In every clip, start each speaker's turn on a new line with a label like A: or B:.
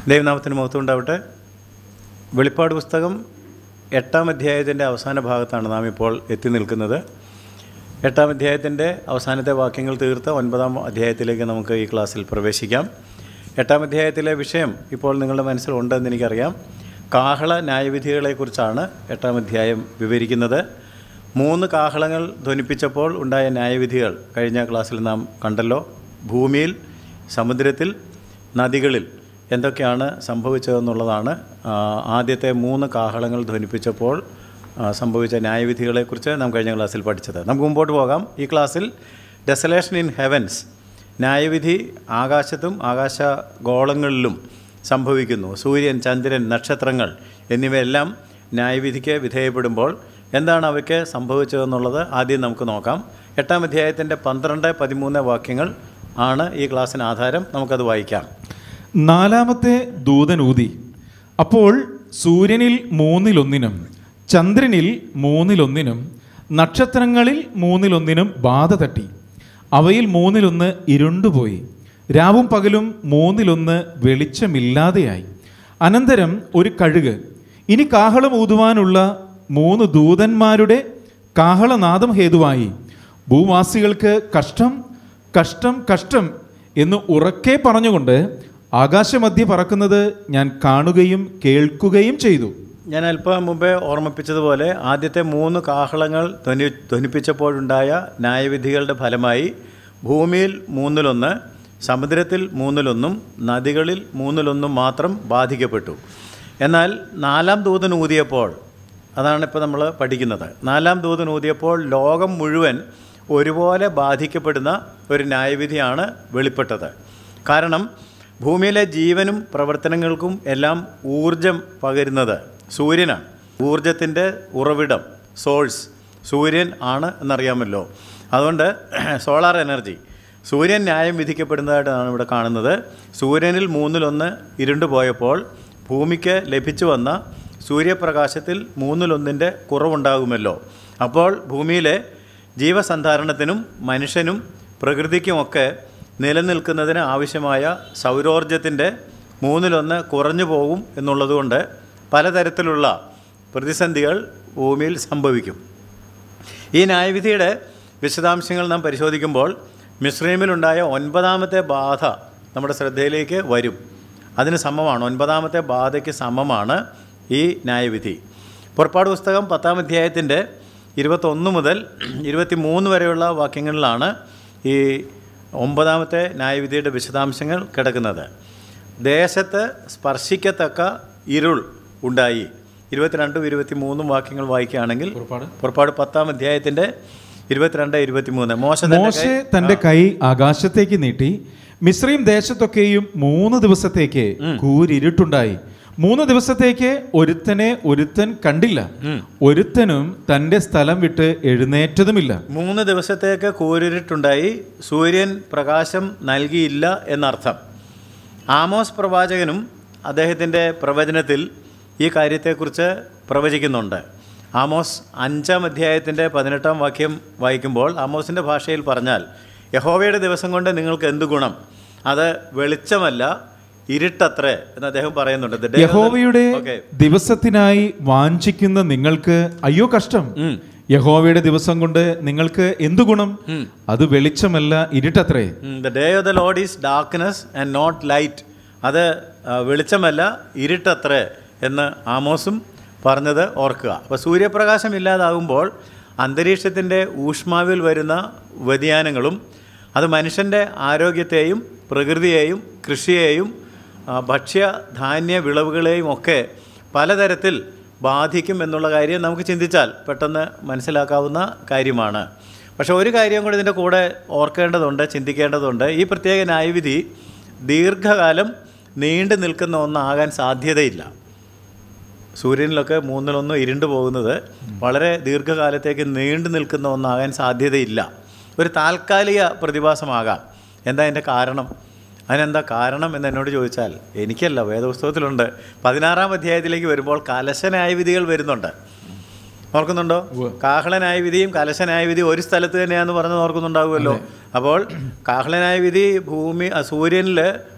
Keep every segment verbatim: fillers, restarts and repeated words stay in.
A: ദൈവനാമത്തിന് മഹത്വം ഉണ്ടാവട്ടെ. വെളിപ്പാട് പുസ്തകം എട്ടാം അധ്യായത്തിൻ്റെ അവസാന ഭാഗത്താണ് നാം ഇപ്പോൾ എത്തി നിൽക്കുന്നത്. എട്ടാം അധ്യായത്തിൻ്റെ അവസാനത്തെ വാക്യങ്ങൾ തീർത്ത് ഒൻപതാം അധ്യായത്തിലേക്ക് നമുക്ക് ഈ ക്ലാസ്സിൽ പ്രവേശിക്കാം. എട്ടാം അധ്യായത്തിലെ വിഷയം ഇപ്പോൾ നിങ്ങളുടെ മനസ്സിലുണ്ടെന്ന് എനിക്കറിയാം. കാഹള ന്യായവിധികളെക്കുറിച്ചാണ് എട്ടാം അധ്യായം വിവരിക്കുന്നത്. മൂന്ന് കാഹളങ്ങൾ ധ്വനിപ്പിച്ചപ്പോൾ ഉണ്ടായ ന്യായവിധികൾ കഴിഞ്ഞ ക്ലാസ്സിൽ നാം കണ്ടല്ലോ. ഭൂമിയിൽ, സമുദ്രത്തിൽ, നദികളിൽ എന്തൊക്കെയാണ് സംഭവിച്ചതെന്നുള്ളതാണ് ആദ്യത്തെ മൂന്ന് കാഹളങ്ങൾ ധ്വനിപ്പിച്ചപ്പോൾ സംഭവിച്ച ന്യായവിധികളെക്കുറിച്ച് നാം കഴിഞ്ഞ ക്ലാസ്സിൽ പഠിച്ചത്. നമുക്ക് മുമ്പോട്ട് പോകാം. ഈ ക്ലാസ്സിൽ ഡെസലേഷൻ ഇൻ ഹെവൻസ്, ന്യായവിധി ആകാശത്തും ആകാശഗോളങ്ങളിലും സംഭവിക്കുന്നു. സൂര്യൻ, ചന്ദ്രൻ, നക്ഷത്രങ്ങൾ എന്നിവയെല്ലാം ന്യായവിധിക്ക് വിധേയപ്പെടുമ്പോൾ എന്താണ് അവയ്ക്ക് സംഭവിച്ചതെന്നുള്ളത് ആദ്യം നമുക്ക് നോക്കാം. എട്ടാം അധ്യായത്തിൻ്റെ പന്ത്രണ്ട് പതിമൂന്ന് വാക്യങ്ങൾ ആണ് ഈ ക്ലാസ്സിന് ആധാരം. നമുക്കത് വായിക്കാം.
B: നാലാമത്തെ ദൂതൻ ഊതി, അപ്പോൾ സൂര്യനിൽ മൂന്നിലൊന്നിനും ചന്ദ്രനിൽ മൂന്നിലൊന്നിനും നക്ഷത്രങ്ങളിൽ മൂന്നിലൊന്നിനും ബാധ തട്ടി. അവയിൽ മൂന്നിലൊന്ന് ഇരുണ്ടുപോയി, രാവും പകലും മൂന്നിലൊന്ന് വെളിച്ചമില്ലാതെയായി. അനന്തരം ഒരു കഴുക്, ഇനി കാഹളം ഊതുവാനുള്ള മൂന്ന് ദൂതന്മാരുടെ കാഹളനാദം ഹേതുവായി ഭൂവാസികൾക്ക് കഷ്ടം കഷ്ടം കഷ്ടം എന്ന് ഉറക്കെ പറഞ്ഞുകൊണ്ട് ആകാശമധ്യ പറക്കുന്നത് ഞാൻ കാണുകയും കേൾക്കുകയും ചെയ്തു.
A: ഞാൻ അല്പം മുമ്പേ ഓർമ്മിപ്പിച്ചതുപോലെ ആദ്യത്തെ മൂന്ന് കാഹളങ്ങൾ ധ്വനി ധ്വനിപ്പിച്ചപ്പോഴുണ്ടായ ന്യായവിധികളുടെ ഫലമായി ഭൂമിയിൽ മൂന്നിലൊന്ന്, സമുദ്രത്തിൽ മൂന്നിലൊന്നും, നദികളിൽ മൂന്നിലൊന്നും മാത്രം ബാധിക്കപ്പെട്ടു. എന്നാൽ നാലാം ദൂതൻ ഊതിയപ്പോൾ, അതാണ് ഇപ്പോൾ നമ്മൾ പഠിക്കുന്നത്, നാലാം ദൂതൻ ഊതിയപ്പോൾ ലോകം മുഴുവൻ ഒരുപോലെ ബാധിക്കപ്പെടുന്ന ഒരു ന്യായവിധിയാണ് വെളിപ്പെട്ടത്. കാരണം ഭൂമിയിലെ ജീവനും പ്രവർത്തനങ്ങൾക്കും എല്ലാം ഊർജം പകരുന്നത് സൂര്യനാണ്. ഊർജത്തിൻ്റെ ഉറവിടം, സോഴ്സ് സൂര്യൻ ആണ് എന്നറിയാമല്ലോ. അതുകൊണ്ട് സോളാർ എനർജി, സൂര്യൻ ന്യായം വിധിക്കപ്പെടുന്നതായിട്ടാണ് ഇവിടെ കാണുന്നത്. സൂര്യനിൽ മൂന്നിലൊന്ന് ഇരുണ്ടു പോയപ്പോൾ ഭൂമിക്ക് ലഭിച്ചു വന്ന സൂര്യപ്രകാശത്തിൽ മൂന്നിലൊന്നിൻ്റെ കുറവുണ്ടാകുമല്ലോ. അപ്പോൾ ഭൂമിയിലെ ജീവസന്ധാരണത്തിനും മനുഷ്യനും പ്രകൃതിക്കുമൊക്കെ നിലനിൽക്കുന്നതിന് ആവശ്യമായ സൗരോർജത്തിൻ്റെ മൂന്നിലൊന്ന് കുറഞ്ഞു പോകും എന്നുള്ളതുകൊണ്ട് പലതരത്തിലുള്ള പ്രതിസന്ധികൾ ഭൂമിയിൽ സംഭവിക്കും. ഈ ന്യായവിധിയുടെ വിശദാംശങ്ങൾ നാം പരിശോധിക്കുമ്പോൾ മിസ്രൈമിലുണ്ടായ ഒൻപതാമത്തെ ബാധ നമ്മുടെ ശ്രദ്ധയിലേക്ക് വരും. അതിന് സമമാണ്, ഒൻപതാമത്തെ ബാധയ്ക്ക് സമമാണ് ഈ ന്യായവിധി. പുറപ്പാട് പുസ്തകം പത്താം അധ്യായത്തിൻ്റെ ഇരുപത്തൊന്ന് മുതൽ ഇരുപത്തി മൂന്ന് വരെയുള്ള വാക്യങ്ങളിലാണ് ഈ ഒമ്പതാമത്തെ ന്യായവിധിയുടെ വിശദാംശങ്ങൾ കിടക്കുന്നത്. ദേശത്ത് സ്പർശിക്കത്തക്ക ഇരുൾ ഉണ്ടായി. ഇരുപത്തിരണ്ടും ഇരുപത്തി മൂന്നും വാക്യങ്ങൾ വായിക്കുകയാണെങ്കിൽ പുറപ്പാട് പത്താം അധ്യായത്തിൻ്റെ ഇരുപത്തിരണ്ട് ഇരുപത്തിമൂന്ന്, മോശെ
B: തൻ്റെ കൈ ആകാശത്തേക്ക് നീട്ടി മിസ്രൈം ദേശത്തൊക്കെയും മൂന്ന് ദിവസത്തേക്ക് കൂരിരുട്ടുണ്ടായി. മൂന്ന് ദിവസത്തേക്ക് ഒരുത്തനെ ഒരുത്തൻ കണ്ടില്ല, ഒരുത്തനും തൻ്റെ സ്ഥലം വിട്ട് എഴുന്നേറ്റതുമില്ല.
A: മൂന്ന് ദിവസത്തേക്ക് കൂരിരുട്ടുണ്ടായി, സൂര്യൻ പ്രകാശം നൽകിയില്ല എന്നർത്ഥം. ആമോസ് പ്രവാചകനും അദ്ദേഹത്തിൻ്റെ പ്രവചനത്തിൽ ഈ കാര്യത്തെക്കുറിച്ച് പ്രവചിക്കുന്നുണ്ട്. ആമോസ് അഞ്ചാം അധ്യായത്തിൻ്റെ പതിനെട്ടാം വാക്യം വായിക്കുമ്പോൾ ആമോസിൻ്റെ ഭാഷയിൽ പറഞ്ഞാൽ, യഹോവയുടെ ദിവസം കൊണ്ട് നിങ്ങൾക്ക് എന്ത് ഗുണം, അത് വെളിച്ചമല്ല ഇരുട്ടത്രേ എന്ന് അദ്ദേഹം പറയുന്നുണ്ട്.
B: യഹോവയുടെ ദിവസത്തിനായി വാഞ്ചിക്കുന്ന നിങ്ങൾക്ക് അയ്യോ കഷ്ടം, യഹോവയുടെ ദിവസം കൊണ്ട് നിങ്ങൾക്ക് എന്തു ഗുണം, അത് വെളിച്ചമല്ല ഇരുട്ടത്രേ.
A: The day of the Lord is darkness and not light, അത് വെളിച്ചമല്ല ഇരുട്ടത്രേ എന്ന് ആമോസും പറഞ്ഞത് ഓർക്കുക. അപ്പോൾ സൂര്യപ്രകാശം ഇല്ലാതാകുമ്പോൾ അന്തരീക്ഷത്തിൻ്റെ ഊഷ്മാവിൽ വരുന്ന വ്യതിയാനങ്ങളും അത് മനുഷ്യൻ്റെ ആരോഗ്യത്തെയും പ്രകൃതിയെയും കൃഷിയെയും ഭക്ഷ്യ ധാന്യ വിളവുകളെയും ഒക്കെ പലതരത്തിൽ ബാധിക്കും എന്നുള്ള കാര്യം നമുക്ക് ചിന്തിച്ചാൽ പെട്ടെന്ന് മനസ്സിലാക്കാവുന്ന കാര്യമാണ്. പക്ഷേ ഒരു കാര്യം കൂടി ഇതിൻ്റെ കൂടെ ഓർക്കേണ്ടതുണ്ട്, ചിന്തിക്കേണ്ടതുണ്ട്. ഈ പ്രത്യേക ന്യായവിധി ദീർഘകാലം നീണ്ടു നിൽക്കുന്ന ഒന്നാകാൻ സാധ്യതയില്ല. സൂര്യനിലൊക്കെ മൂന്നിലൊന്ന് ഇരുണ്ടു പോകുന്നത് വളരെ ദീർഘകാലത്തേക്ക് നീണ്ടു നിൽക്കുന്ന ഒന്നാകാൻ സാധ്യതയില്ല. ഒരു താൽക്കാലിക പ്രതിഭാസമാകാം. എന്താ അതിൻ്റെ കാരണം? അതിനെന്താ കാരണം എന്ന് എന്നോട് ചോദിച്ചാൽ എനിക്കല്ല, വേദപുസ്തകത്തിലുണ്ട്. പതിനാറാം അധ്യായത്തിലേക്ക് വരുമ്പോൾ കലശനായ വിധികൾ വരുന്നുണ്ട്. ഓർക്കുന്നുണ്ടോ? കാഹളനായ വിധിയും കലശനായ വിധിയും ഒരു സ്ഥലത്ത് തന്നെയാണെന്ന് പറഞ്ഞ് ഓർക്കുന്നുണ്ടാകുമല്ലോ. അപ്പോൾ കാഹളനായ വിധി ഭൂമി സൂര്യനിൽ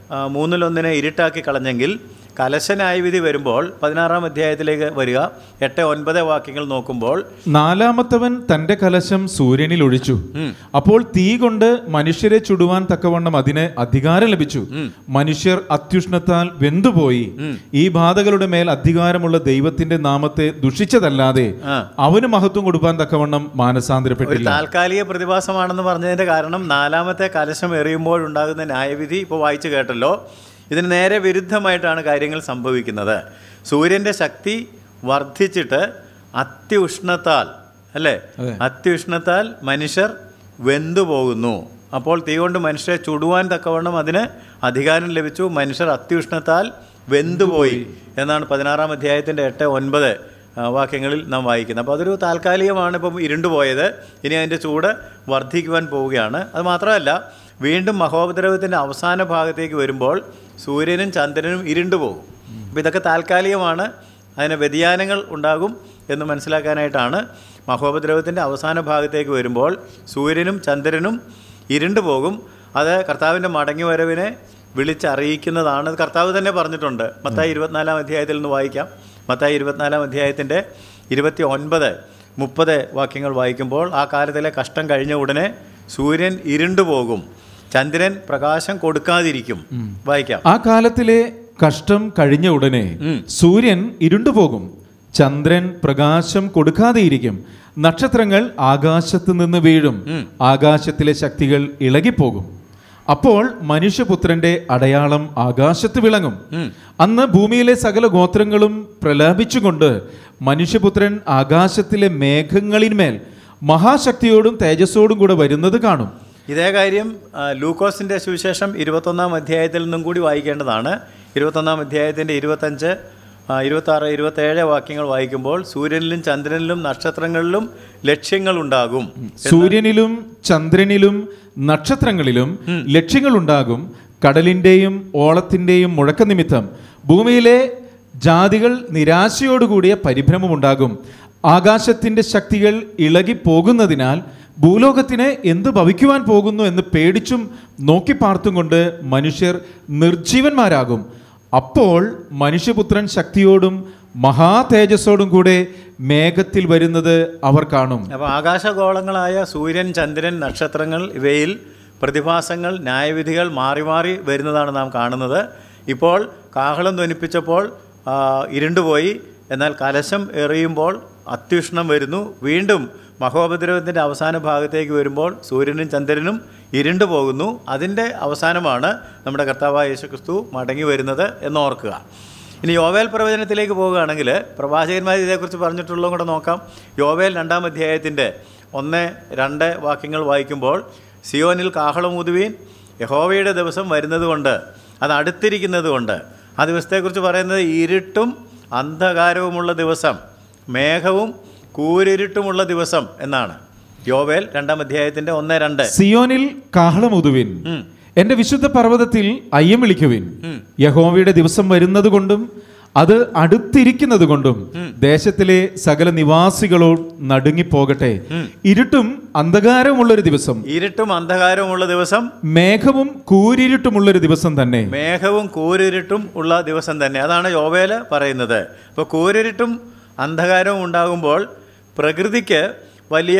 A: മൂന്നിലൊന്നിനെ ഇരുട്ടാക്കി കളഞ്ഞെങ്കിൽ കലശന്യായവിധി വരുമ്പോൾ പതിനാറാം അധ്യായത്തിലേക്ക് വരിക, എട്ട് ഒൻപത് വാക്യങ്ങൾ നോക്കുമ്പോൾ,
B: നാലാമത്തവൻ തന്റെ കലശം സൂര്യനിൽ ഒഴിച്ചു, അപ്പോൾ തീ കൊണ്ട് മനുഷ്യരെ ചുടുവാൻ തക്കവണ്ണം അതിന് അധികാരം ലഭിച്ചു. മനുഷ്യർ അത്യുഷ്ണത്താൽ വെന്തുപോയി. ഈ ബാധകളുടെ മേൽ അധികാരമുള്ള ദൈവത്തിന്റെ നാമത്തെ ദുഷിച്ചതല്ലാതെ അവന് മഹത്വം കൊടുക്കാൻ തക്കവണ്ണം മാനസാന്തരപ്പെട്ടില്ല.
A: താൽക്കാലിക പ്രതിഭാസമാണെന്ന് പറഞ്ഞതിന്റെ കാരണം നാലാമത്തെ കലശം എറിയുമ്പോഴുണ്ടാകുന്ന ന്യായവിധി ഇപ്പോൾ വായിച്ചു കേട്ടല്ലോ. ഇതിന് നേരെ വിരുദ്ധമായിട്ടാണ് കാര്യങ്ങൾ സംഭവിക്കുന്നത്. സൂര്യൻ്റെ ശക്തി വർദ്ധിച്ചിട്ട് അത്യുഷ്ണത്താൽ അല്ലേ അത്യുഷ്ണത്താൽ മനുഷ്യർ വെന്തുപോകുന്നു. അപ്പോൾ തീ കൊണ്ട് മനുഷ്യരെ ചുടുവാൻ തക്കവണ്ണം അതിന് അധികാരം ലഭിച്ചു. മനുഷ്യർ അത്യുഷ്ണത്താൽ വെന്തുപോയി എന്നാണ് പതിനാറാം അധ്യായത്തിൻ്റെ എട്ട് ഒൻപത് വാക്യങ്ങളിൽ നാം വായിക്കുന്നത്. അപ്പോൾ അതൊരു താൽക്കാലികമാണ്. ഇപ്പം ഇരുണ്ടുപോയത്, ഇനി അതിൻ്റെ ചൂട് വർദ്ധിക്കുവാൻ പോവുകയാണ്. അത് മാത്രമല്ല, വീണ്ടും മഹോപദ്രവത്തിൻ്റെ അവസാന ഭാഗത്തേക്ക് വരുമ്പോൾ സൂര്യനും ചന്ദ്രനും ഇരുണ്ടു പോകും. അപ്പോൾ ഇതൊക്കെ താൽക്കാലികമാണ്, അതിന് വ്യതിയാനങ്ങൾ ഉണ്ടാകും എന്ന് മനസ്സിലാക്കാനായിട്ടാണ് മഹോപദ്രവത്തിൻ്റെ അവസാന ഭാഗത്തേക്ക് വരുമ്പോൾ സൂര്യനും ചന്ദ്രനും ഇരുണ്ടു പോകും. അത് കർത്താവിൻ്റെ മടങ്ങി വരവിനെ വിളിച്ചറിയിക്കുന്നതാണ്. അത് കർത്താവ് തന്നെ പറഞ്ഞിട്ടുണ്ട്. മത്തായി ഇരുപത്തിനാലാം അധ്യായത്തിൽ നിന്ന് വായിക്കാം. മത്തായി ഇരുപത്തിനാലാം അധ്യായത്തിൻ്റെ ഇരുപത്തി ഒൻപത് മുപ്പത് വാക്യങ്ങൾ വായിക്കുമ്പോൾ, ആ കാലത്തിലെ കഷ്ടം കഴിഞ്ഞ ഉടനെ സൂര്യൻ ഇരുണ്ടു പോകും, ചന്ദ്രൻ പ്രകാശം കൊടുക്കാതിരിക്കും. വായിക്കാം.
B: ആ കാലത്തിലെ കഷ്ടം കഴിഞ്ഞ ഉടനെ സൂര്യൻ ഇരുണ്ടുപോകും, ചന്ദ്രൻ പ്രകാശം കൊടുക്കാതെയിരിക്കും, നക്ഷത്രങ്ങൾ ആകാശത്ത് നിന്ന് വീഴും, ആകാശത്തിലെ ശക്തികൾ ഇളകിപ്പോകും. അപ്പോൾ മനുഷ്യപുത്രന്റെ അടയാളം ആകാശത്ത് വിളങ്ങും. അന്ന് ഭൂമിയിലെ സകല ഗോത്രങ്ങളും പ്രലാപിച്ചുകൊണ്ട് മനുഷ്യപുത്രൻ ആകാശത്തിലെ മേഘങ്ങളിന്മേൽ മഹാശക്തിയോടും തേജസ്സോടും കൂടെ വരുന്നത് കാണും.
A: ഇതേ കാര്യം ലൂക്കോസിൻ്റെ സുവിശേഷം ഇരുപത്തൊന്നാം അധ്യായത്തിൽ നിന്നും കൂടി വായിക്കേണ്ടതാണ്. ഇരുപത്തൊന്നാം അധ്യായത്തിൻ്റെ ഇരുപത്തഞ്ച് ഇരുപത്താറ് ഇരുപത്തേഴ് വാക്യങ്ങൾ വായിക്കുമ്പോൾ, സൂര്യനിലും ചന്ദ്രനിലും നക്ഷത്രങ്ങളിലും ലക്ഷ്യങ്ങളുണ്ടാകും.
B: സൂര്യനിലും ചന്ദ്രനിലും നക്ഷത്രങ്ങളിലും ലക്ഷ്യങ്ങളുണ്ടാകും. കടലിൻ്റെയും ഓളത്തിൻ്റെയും മുഴക്ക നിമിത്തം ഭൂമിയിലെ ജാതികൾ നിരാശയോടുകൂടിയ പരിഭ്രമമുണ്ടാകും. ആകാശത്തിൻ്റെ ശക്തികൾ ഇളകിപ്പോകുന്നതിനാൽ ഭൂലോകത്തിന് എന്ത് ഭവിക്കുവാൻ പോകുന്നു എന്ന് പേടിച്ചും നോക്കി പാർത്തും കൊണ്ട് മനുഷ്യർ നിർജീവന്മാരാകും. അപ്പോൾ മനുഷ്യപുത്രൻ ശക്തിയോടും മഹാ തേജസ്സോടും കൂടെ മേഘത്തിൽ വരുന്നത് അവർ കാണും.
A: അപ്പോൾ ആകാശഗോളങ്ങളായ സൂര്യൻ, ചന്ദ്രൻ, നക്ഷത്രങ്ങൾ ഇവയിൽ പ്രതിഭാസങ്ങൾ, ന്യായവിധികൾ മാറി മാറി വരുന്നതാണ് നാം കാണുന്നത്. ഇപ്പോൾ കാഹളം ധ്വനിപ്പിച്ചപ്പോൾ ഇരുണ്ടുപോയി, എന്നാൽ കലശം എറിയുമ്പോൾ അത്യുഷ്ണം വരുന്നു. വീണ്ടും മഹോപദ്രവത്തിൻ്റെ അവസാന ഭാഗത്തേക്ക് വരുമ്പോൾ സൂര്യനും ചന്ദ്രനും ഇരുണ്ടു പോകുന്നു. അതിൻ്റെ അവസാനമാണ് നമ്മുടെ കർത്താവായ യേശുക്രിസ്തു മടങ്ങി വരുന്നത് എന്നോർക്കുക. ഇനി യോവേൽ പ്രവചനത്തിലേക്ക് പോവുകയാണെങ്കിൽ പ്രവാചകന്മാർ ഇതേക്കുറിച്ച് പറഞ്ഞിട്ടുള്ളതും കൂടെ നോക്കാം. യോവേൽ രണ്ടാം അധ്യായത്തിൻ്റെ ഒന്ന് രണ്ട് വാക്യങ്ങൾ വായിക്കുമ്പോൾ, സിയോനിൽ കാഹളമൂതുവീൻ, യഹോവയുടെ ദിവസം വരുന്നത് കൊണ്ട്, അത് അടുത്തിരിക്കുന്നത് കൊണ്ട്. ആ ദിവസത്തെക്കുറിച്ച് പറയുന്നത് ഇരുട്ടും അന്ധകാരവുമുള്ള ദിവസം, മേഘവും കൂരിരുട്ടുമുള്ള ദിവസം എന്നാണ്. യോവേൽ രണ്ടാം അധ്യായത്തിന്റെ ഒന്ന് രണ്ട്.
B: സിയോനിൽ കാഹളമൂതുവിൻ, എന്റെ വിശുദ്ധ പർവ്വതത്തിൽ അയ്യം വിളിക്കുവിൻ. യഹോവയുടെ ദിവസം വരുന്നത് കൊണ്ടും അത് അടുത്തിരിക്കുന്നത് കൊണ്ടും ദേശത്തിലെ സകല നിവാസികളോട് നടുങ്ങിപ്പോകട്ടെ. ഇരുട്ടും അന്ധകാരവുമുള്ളൊരു ദിവസം,
A: ഇരുട്ടും അന്ധകാരവുമുള്ള ദിവസം,
B: മേഘവും കൂരിരുട്ടുമുള്ളൊരു ദിവസം തന്നെ.
A: മേഘവും കൂരിരുട്ടും ഉള്ള ദിവസം തന്നെ. അതാണ് യോവേല് പറയുന്നത്. അപ്പോൾ കൂരിരുട്ടും അന്ധകാരവും ഉണ്ടാകുമ്പോൾ പ്രകൃതിക്ക് വലിയ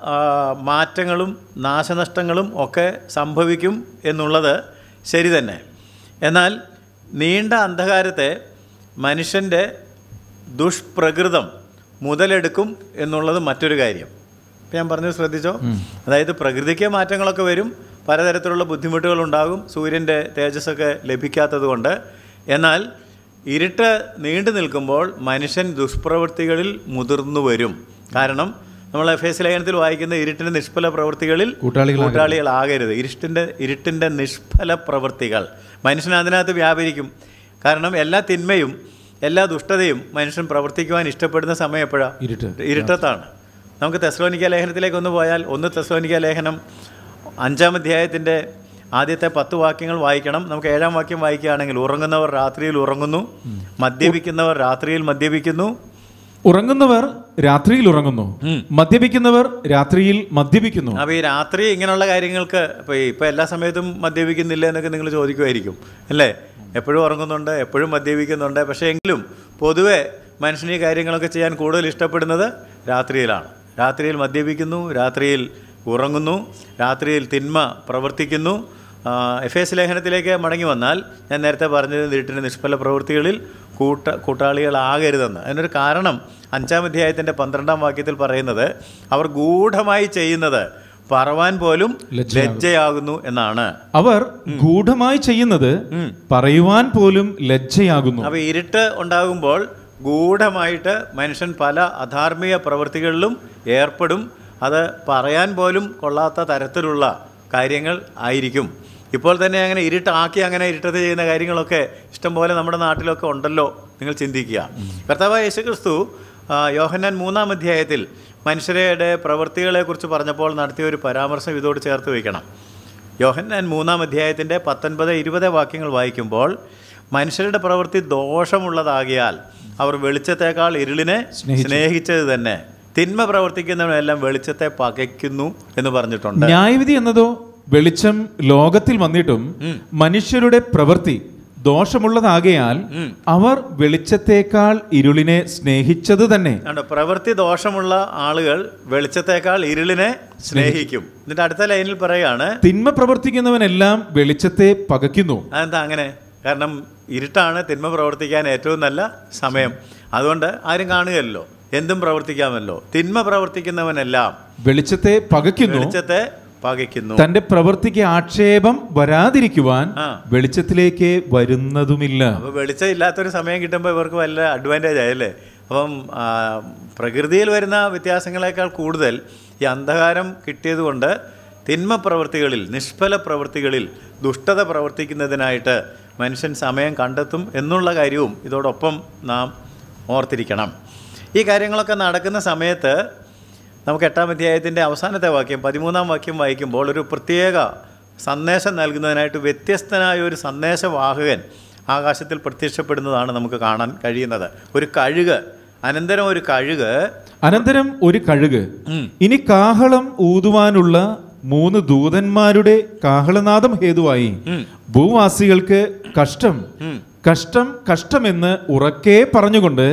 A: മാറ്റങ്ങളും നാശനഷ്ടങ്ങളും ഒക്കെ സംഭവിക്കും എന്നുള്ളത് ശരി തന്നെ. എന്നാൽ നീണ്ട അന്ധകാരത്തെ മനുഷ്യൻ്റെ ദുഷ്പ്രകൃതം മുതലെടുക്കും എന്നുള്ളത് മറ്റൊരു കാര്യം. ഇപ്പം ഞാൻ പറഞ്ഞത് ശ്രദ്ധിച്ചോ? അതായത് പ്രകൃതിക്ക് മാറ്റങ്ങളൊക്കെ വരും, പലതരത്തിലുള്ള ബുദ്ധിമുട്ടുകളുണ്ടാകും, സൂര്യൻ്റെ തേജസ്സൊക്കെ ലഭിക്കാത്തത് കൊണ്ട്. എന്നാൽ ഇരുട്ട് നീണ്ടു നിൽക്കുമ്പോൾ മനുഷ്യൻ ദുഷ്പ്രവൃത്തികളിൽ മുതിർന്നു വരും. കാരണം നമ്മൾ എഫേസ്യ ലേഖനത്തിൽ വായിക്കുന്ന ഇരുട്ടിൻ്റെ നിഷ്ഫല പ്രവൃത്തികളിൽ കൂട്ടാളികളാകരുത്. ഇരുട്ടിൻ്റെ ഇരുട്ടിൻ്റെ നിഷ്ഫല പ്രവൃത്തികൾ മനുഷ്യൻ അതിനകത്ത് വ്യാപരിക്കും. കാരണം എല്ലാ തിന്മയും എല്ലാ ദുഷ്ടതയും മനുഷ്യൻ പ്രവർത്തിക്കുവാൻ ഇഷ്ടപ്പെടുന്ന സമയം എപ്പോഴാണ്? ഇരുട്ട് ഇരുട്ടത്താണ്. നമുക്ക് തെസ്സലോനിക്ക ലേഖനത്തിലേക്ക് ഒന്ന് പോയാൽ, ഒന്ന് തെസ്സലോനിക്ക ലേഖനം അഞ്ചാം അധ്യായത്തിൻ്റെ ആദ്യത്തെ പത്ത് വാക്യങ്ങൾ വായിക്കണം. നമുക്ക് ഏഴാം വാക്യം വായിക്കുകയാണെങ്കിൽ, ഉറങ്ങുന്നവർ രാത്രിയിൽ ഉറങ്ങുന്നു, മദ്യപിക്കുന്നവർ രാത്രിയിൽ മദ്യപിക്കുന്നു,
B: ഉറങ്ങുന്നവർ രാത്രിയിൽ ഉറങ്ങുന്നു, മദ്യപിക്കുന്നവർ രാത്രിയിൽ മദ്യപിക്കുന്നു.
A: അപ്പോൾ ഈ രാത്രി ഇങ്ങനെയുള്ള കാര്യങ്ങൾക്ക് ഇപ്പോൾ ഇപ്പോൾ എല്ലാ സമയത്തും മദ്യപിക്കുന്നില്ല എന്നൊക്കെ നിങ്ങൾ ചോദിക്കുമായിരിക്കും അല്ലേ? എപ്പോഴും ഉറങ്ങുന്നുണ്ട്, എപ്പോഴും മദ്യപിക്കുന്നുണ്ട്. പക്ഷേ എങ്കിലും പൊതുവെ മനുഷ്യന് ഈ കാര്യങ്ങളൊക്കെ ചെയ്യാൻ കൂടുതൽ ഇഷ്ടപ്പെടുന്നത് രാത്രിയിലാണ്. രാത്രിയിൽ മദ്യപിക്കുന്നു, രാത്രിയിൽ ഉറങ്ങുന്നു, രാത്രിയിൽ തിന്മ പ്രവർത്തിക്കുന്നു. എഫേസ് ലേഖനത്തിലേക്ക് മടങ്ങി വന്നാൽ ഞാൻ നേരത്തെ പറഞ്ഞത് വീട്ടിൻ്റെ നിഷ്ഫല പ്രവൃത്തികളിൽ കൂട്ട കൂട്ടാളികളാകരുതെന്ന്. അതിനൊരു കാരണം അഞ്ചാം അധ്യായത്തിൻ്റെ പന്ത്രണ്ടാം വാക്യത്തിൽ പറയുന്നത് അവർ ഗൂഢമായി ചെയ്യുന്നത് പറവാൻ പോലും ലജ്ജയാകുന്നു എന്നാണ്.
B: അവർ ഗൂഢമായി ചെയ്യുന്നത് പറയുവാൻ പോലും ലജ്ജയാകുന്നു.
A: അപ്പോൾ ഇരുട്ട് ഉണ്ടാകുമ്പോൾ ഗൂഢമായിട്ട് മനുഷ്യൻ പല അധാർമിക പ്രവൃത്തികളിലും ഏർപ്പെടും. അത് പറയാൻ പോലും കൊള്ളാത്ത തരത്തിലുള്ള കാര്യങ്ങൾ ആയിരിക്കും. ഇപ്പോൾ തന്നെ അങ്ങനെ ഇരുട്ടാക്കി അങ്ങനെ ഇരുട്ടത്ത് ചെയ്യുന്ന കാര്യങ്ങളൊക്കെ ഇഷ്ടംപോലെ നമ്മുടെ നാട്ടിലൊക്കെ ഉണ്ടല്ലോ. നിങ്ങൾ ചിന്തിക്കുക. കർത്താവായ യേശുക്രിസ്തു യോഹന്നാൻ മൂന്നാം അധ്യായത്തിൽ മനുഷ്യരുടെ പ്രവൃത്തികളെക്കുറിച്ച് പറഞ്ഞപ്പോൾ നടത്തിയ ഒരു പരാമർശം ഇതോട് ചേർത്ത് വയ്ക്കണം. യോഹന്നാൻ മൂന്നാം അധ്യായത്തിൻ്റെ പത്തൊൻപത് ഇരുപത് വാക്യങ്ങൾ വായിക്കുമ്പോൾ മനുഷ്യരുടെ പ്രവൃത്തി ദോഷമുള്ളതാകിയാൽ അവർ വെളിച്ചത്തേക്കാൾ ഇരുളിനെ സ്നേഹിച്ചത് തന്നെ, തിന്മ പ്രവർത്തിക്കുന്നവനെല്ലാം വെളിച്ചത്തെ പകയ്ക്കുന്നു എന്ന് പറഞ്ഞിട്ടുണ്ട്.
B: ന്യായവിധി എന്നതോ വെളിച്ചം ലോകത്തിൽ വന്നിട്ടും മനുഷ്യരുടെ പ്രവൃത്തി ദോഷമുള്ളതാകയാൽ അവർ വെളിച്ചത്തേക്കാൾ ഇരുളിനെ സ്നേഹിച്ചത് തന്നെ.
A: പ്രവൃത്തി ദോഷമുള്ള ആളുകൾ വെളിച്ചത്തേക്കാൾ ഇരുളിനെ സ്നേഹിക്കും. എന്നിട്ട് അടുത്ത ലൈനിൽ പറയാണ്,
B: തിന്മ പ്രവർത്തിക്കുന്നവനെല്ലാം വെളിച്ചത്തെ പകയ്ക്കുന്നു.
A: അതെന്താ അങ്ങനെ? കാരണം ഇരുട്ടാണ് തിന്മ പ്രവർത്തിക്കാൻ ഏറ്റവും നല്ല സമയം. അതുകൊണ്ട് ആരും കാണുകയല്ലോ, എന്തും പ്രവർത്തിക്കാമല്ലോ. തിന്മ പ്രവർത്തിക്കുന്നവനെല്ലാം
B: വെളിച്ചത്തെ പകയ്ക്കുന്നു,
A: വെളിച്ചത്തെ പകയ്ക്കുന്നു.
B: തന്റെ പ്രവൃത്തിക്ക് ആക്ഷേപം വരാതിരിക്കുവാൻ വെളിച്ചത്തിലേക്ക് വരുന്നതുമില്ല.
A: അപ്പോൾ വെളിച്ചം ഇല്ലാത്തൊരു സമയം കിട്ടുമ്പോൾ ഇവർക്ക് വല്ല അഡ്വാൻറ്റേജ് ആയല്ലേ? അപ്പം പ്രകൃതിയിൽ വരുന്ന വ്യത്യാസങ്ങളെക്കാൾ കൂടുതൽ ഈ അന്ധകാരം കിട്ടിയതുകൊണ്ട് തിന്മ പ്രവൃത്തികളിൽ, നിഷ്ഫല പ്രവൃത്തികളിൽ ദുഷ്ടത പ്രവർത്തിക്കുന്നതിനായിട്ട് മനുഷ്യൻ സമയം കണ്ടെത്തും എന്നുള്ള കാര്യവും ഇതോടൊപ്പം നാം ഓർത്തിരിക്കണം. ഈ കാര്യങ്ങളൊക്കെ നടക്കുന്ന സമയത്ത് നമുക്ക് എട്ടാം അധ്യായത്തിൻ്റെ അവസാനത്തെ വാക്യം പതിമൂന്നാം വാക്യം വായിക്കുമ്പോൾ ഒരു പ്രത്യേക സന്ദേശം നൽകുന്നതിനായിട്ട് വ്യത്യസ്തനായ ഒരു സന്ദേശവാഹകൻ ആകാശത്തിൽ പ്രത്യക്ഷപ്പെടുന്നതാണ് നമുക്ക് കാണാൻ കഴിയുന്നത്. ഒരു കഴുക്, അനന്തരം ഒരു കഴുക്
B: അനന്തരം ഒരു കഴുക് ഇനി കാഹളം ഊതുവാനുള്ള മൂന്ന് ദൂതന്മാരുടെ കാഹളനാദം ഹേതുവായി ഭൂവാസികൾക്ക് കഷ്ടം കഷ്ടം കഷ്ടമെന്ന് ഉറക്കെ പറഞ്ഞുകൊണ്ട്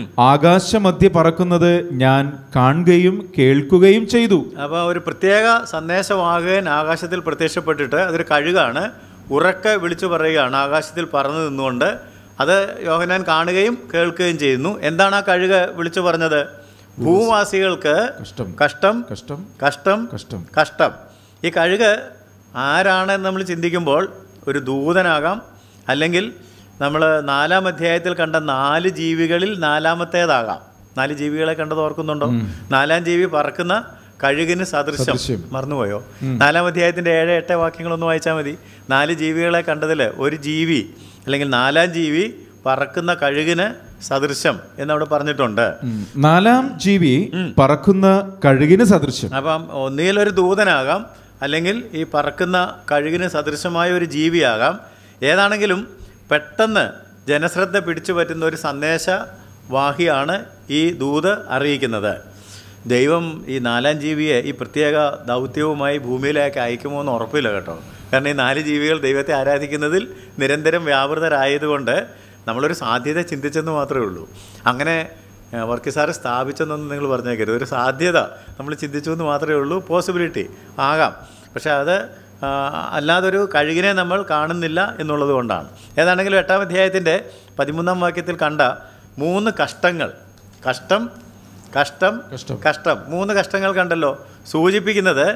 B: ആകാശമധ്യ പറക്കുന്നത് ഞാൻ കാണുകയും കേൾക്കുകയും ചെയ്തു.
A: അപ്പോൾ ഒരു പ്രത്യേക സന്ദേശവാഹകൻ ആകാശത്തിൽ പ്രത്യക്ഷപ്പെട്ടിട്ട് അതൊരു കഴുകാണ്, ഉറക്കെ വിളിച്ചു പറയുകയാണ് ആകാശത്തിൽ പറന്നു നിന്നുകൊണ്ട്. അത് യോഹന്നാൻ കാണുകയും കേൾക്കുകയും ചെയ്യുന്നു. എന്താണ് ആ കഴുക് വിളിച്ചു പറഞ്ഞത്? ഭൂവാസികൾക്ക് കഷ്ടം കഷ്ടം കഷ്ടം കഷ്ടം കഷ്ടം കഷ്ടം. ഈ കഴുക് ആരാണെന്ന് നമ്മൾ ചിന്തിക്കുമ്പോൾ ഒരു ദൂതനാകാം, അല്ലെങ്കിൽ നമ്മൾ നാലാം അധ്യായത്തിൽ കണ്ട നാല് ജീവികളിൽ നാലാമത്തേതാകാം. നാല് ജീവികളെ കണ്ടത് ഓർക്കുന്നുണ്ടോ? നാലാം ജീവി പറക്കുന്ന കഴുകിന് സദൃശ്യം. മറന്നുപോയോ? നാലാം അധ്യായത്തിൻ്റെ ഏഴ് എട്ട് വാക്യങ്ങളൊന്ന് വായിച്ചാൽ മതി. നാല് ജീവികളെ കണ്ടതിൽ ഒരു ജീവി അല്ലെങ്കിൽ നാലാം ജീവി പറക്കുന്ന കഴുകിന് സദൃശ്യം എന്നവിടെ പറഞ്ഞിട്ടുണ്ട്.
B: നാലാം ജീവി പറക്കുന്ന കഴുകിന് സദൃശ്യം. അപ്പം
A: ഒന്നുകിൽ ഒരു ദൂതനാകാം, അല്ലെങ്കിൽ ഈ പറക്കുന്ന കഴുകിന് സദൃശമായ ഒരു ജീവിയാകാം. ഏതാണെങ്കിലും പെട്ടെന്ന് ജനശ്രദ്ധ പിടിച്ചു പറ്റുന്ന ഒരു സന്ദേശവാഹിയാണ് ഈ ദൂത് അറിയിക്കുന്നത്. ദൈവം ഈ നാലാം ജീവിയെ ഈ പ്രത്യേക ദൗത്യവുമായി ഭൂമിയിലേക്ക് അയക്കുമോ എന്ന് ഉറപ്പില്ല കേട്ടോ. കാരണം ഈ നാല് ജീവികൾ ദൈവത്തെ ആരാധിക്കുന്നതിൽ നിരന്തരം വ്യാപൃതരായതുകൊണ്ട് നമ്മളൊരു സാധ്യത ചിന്തിച്ചെന്ന് മാത്രമേ ഉള്ളൂ. അങ്ങനെ വർക്കി സാറ് സ്ഥാപിച്ചെന്നൊന്നും നിങ്ങൾ പറഞ്ഞേക്കരുത്. ഒരു സാധ്യത നമ്മൾ ചിന്തിച്ചു എന്ന് മാത്രമേ ഉള്ളൂ. പോസിബിലിറ്റി ആകാം. പക്ഷേ അത് അല്ലാതൊരു കഴുകിനെ നമ്മൾ കാണുന്നില്ല എന്നുള്ളത് കൊണ്ടാണ്. ഏതാണെങ്കിലും എട്ടാം അധ്യായത്തിൻ്റെ പതിമൂന്നാം വാക്യത്തിൽ കണ്ട മൂന്ന് കഷ്ടങ്ങൾ, കഷ്ടം കഷ്ടം കഷ്ടം മൂന്ന് കഷ്ടങ്ങൾ കണ്ടല്ലോ. സൂചിപ്പിക്കുന്നത്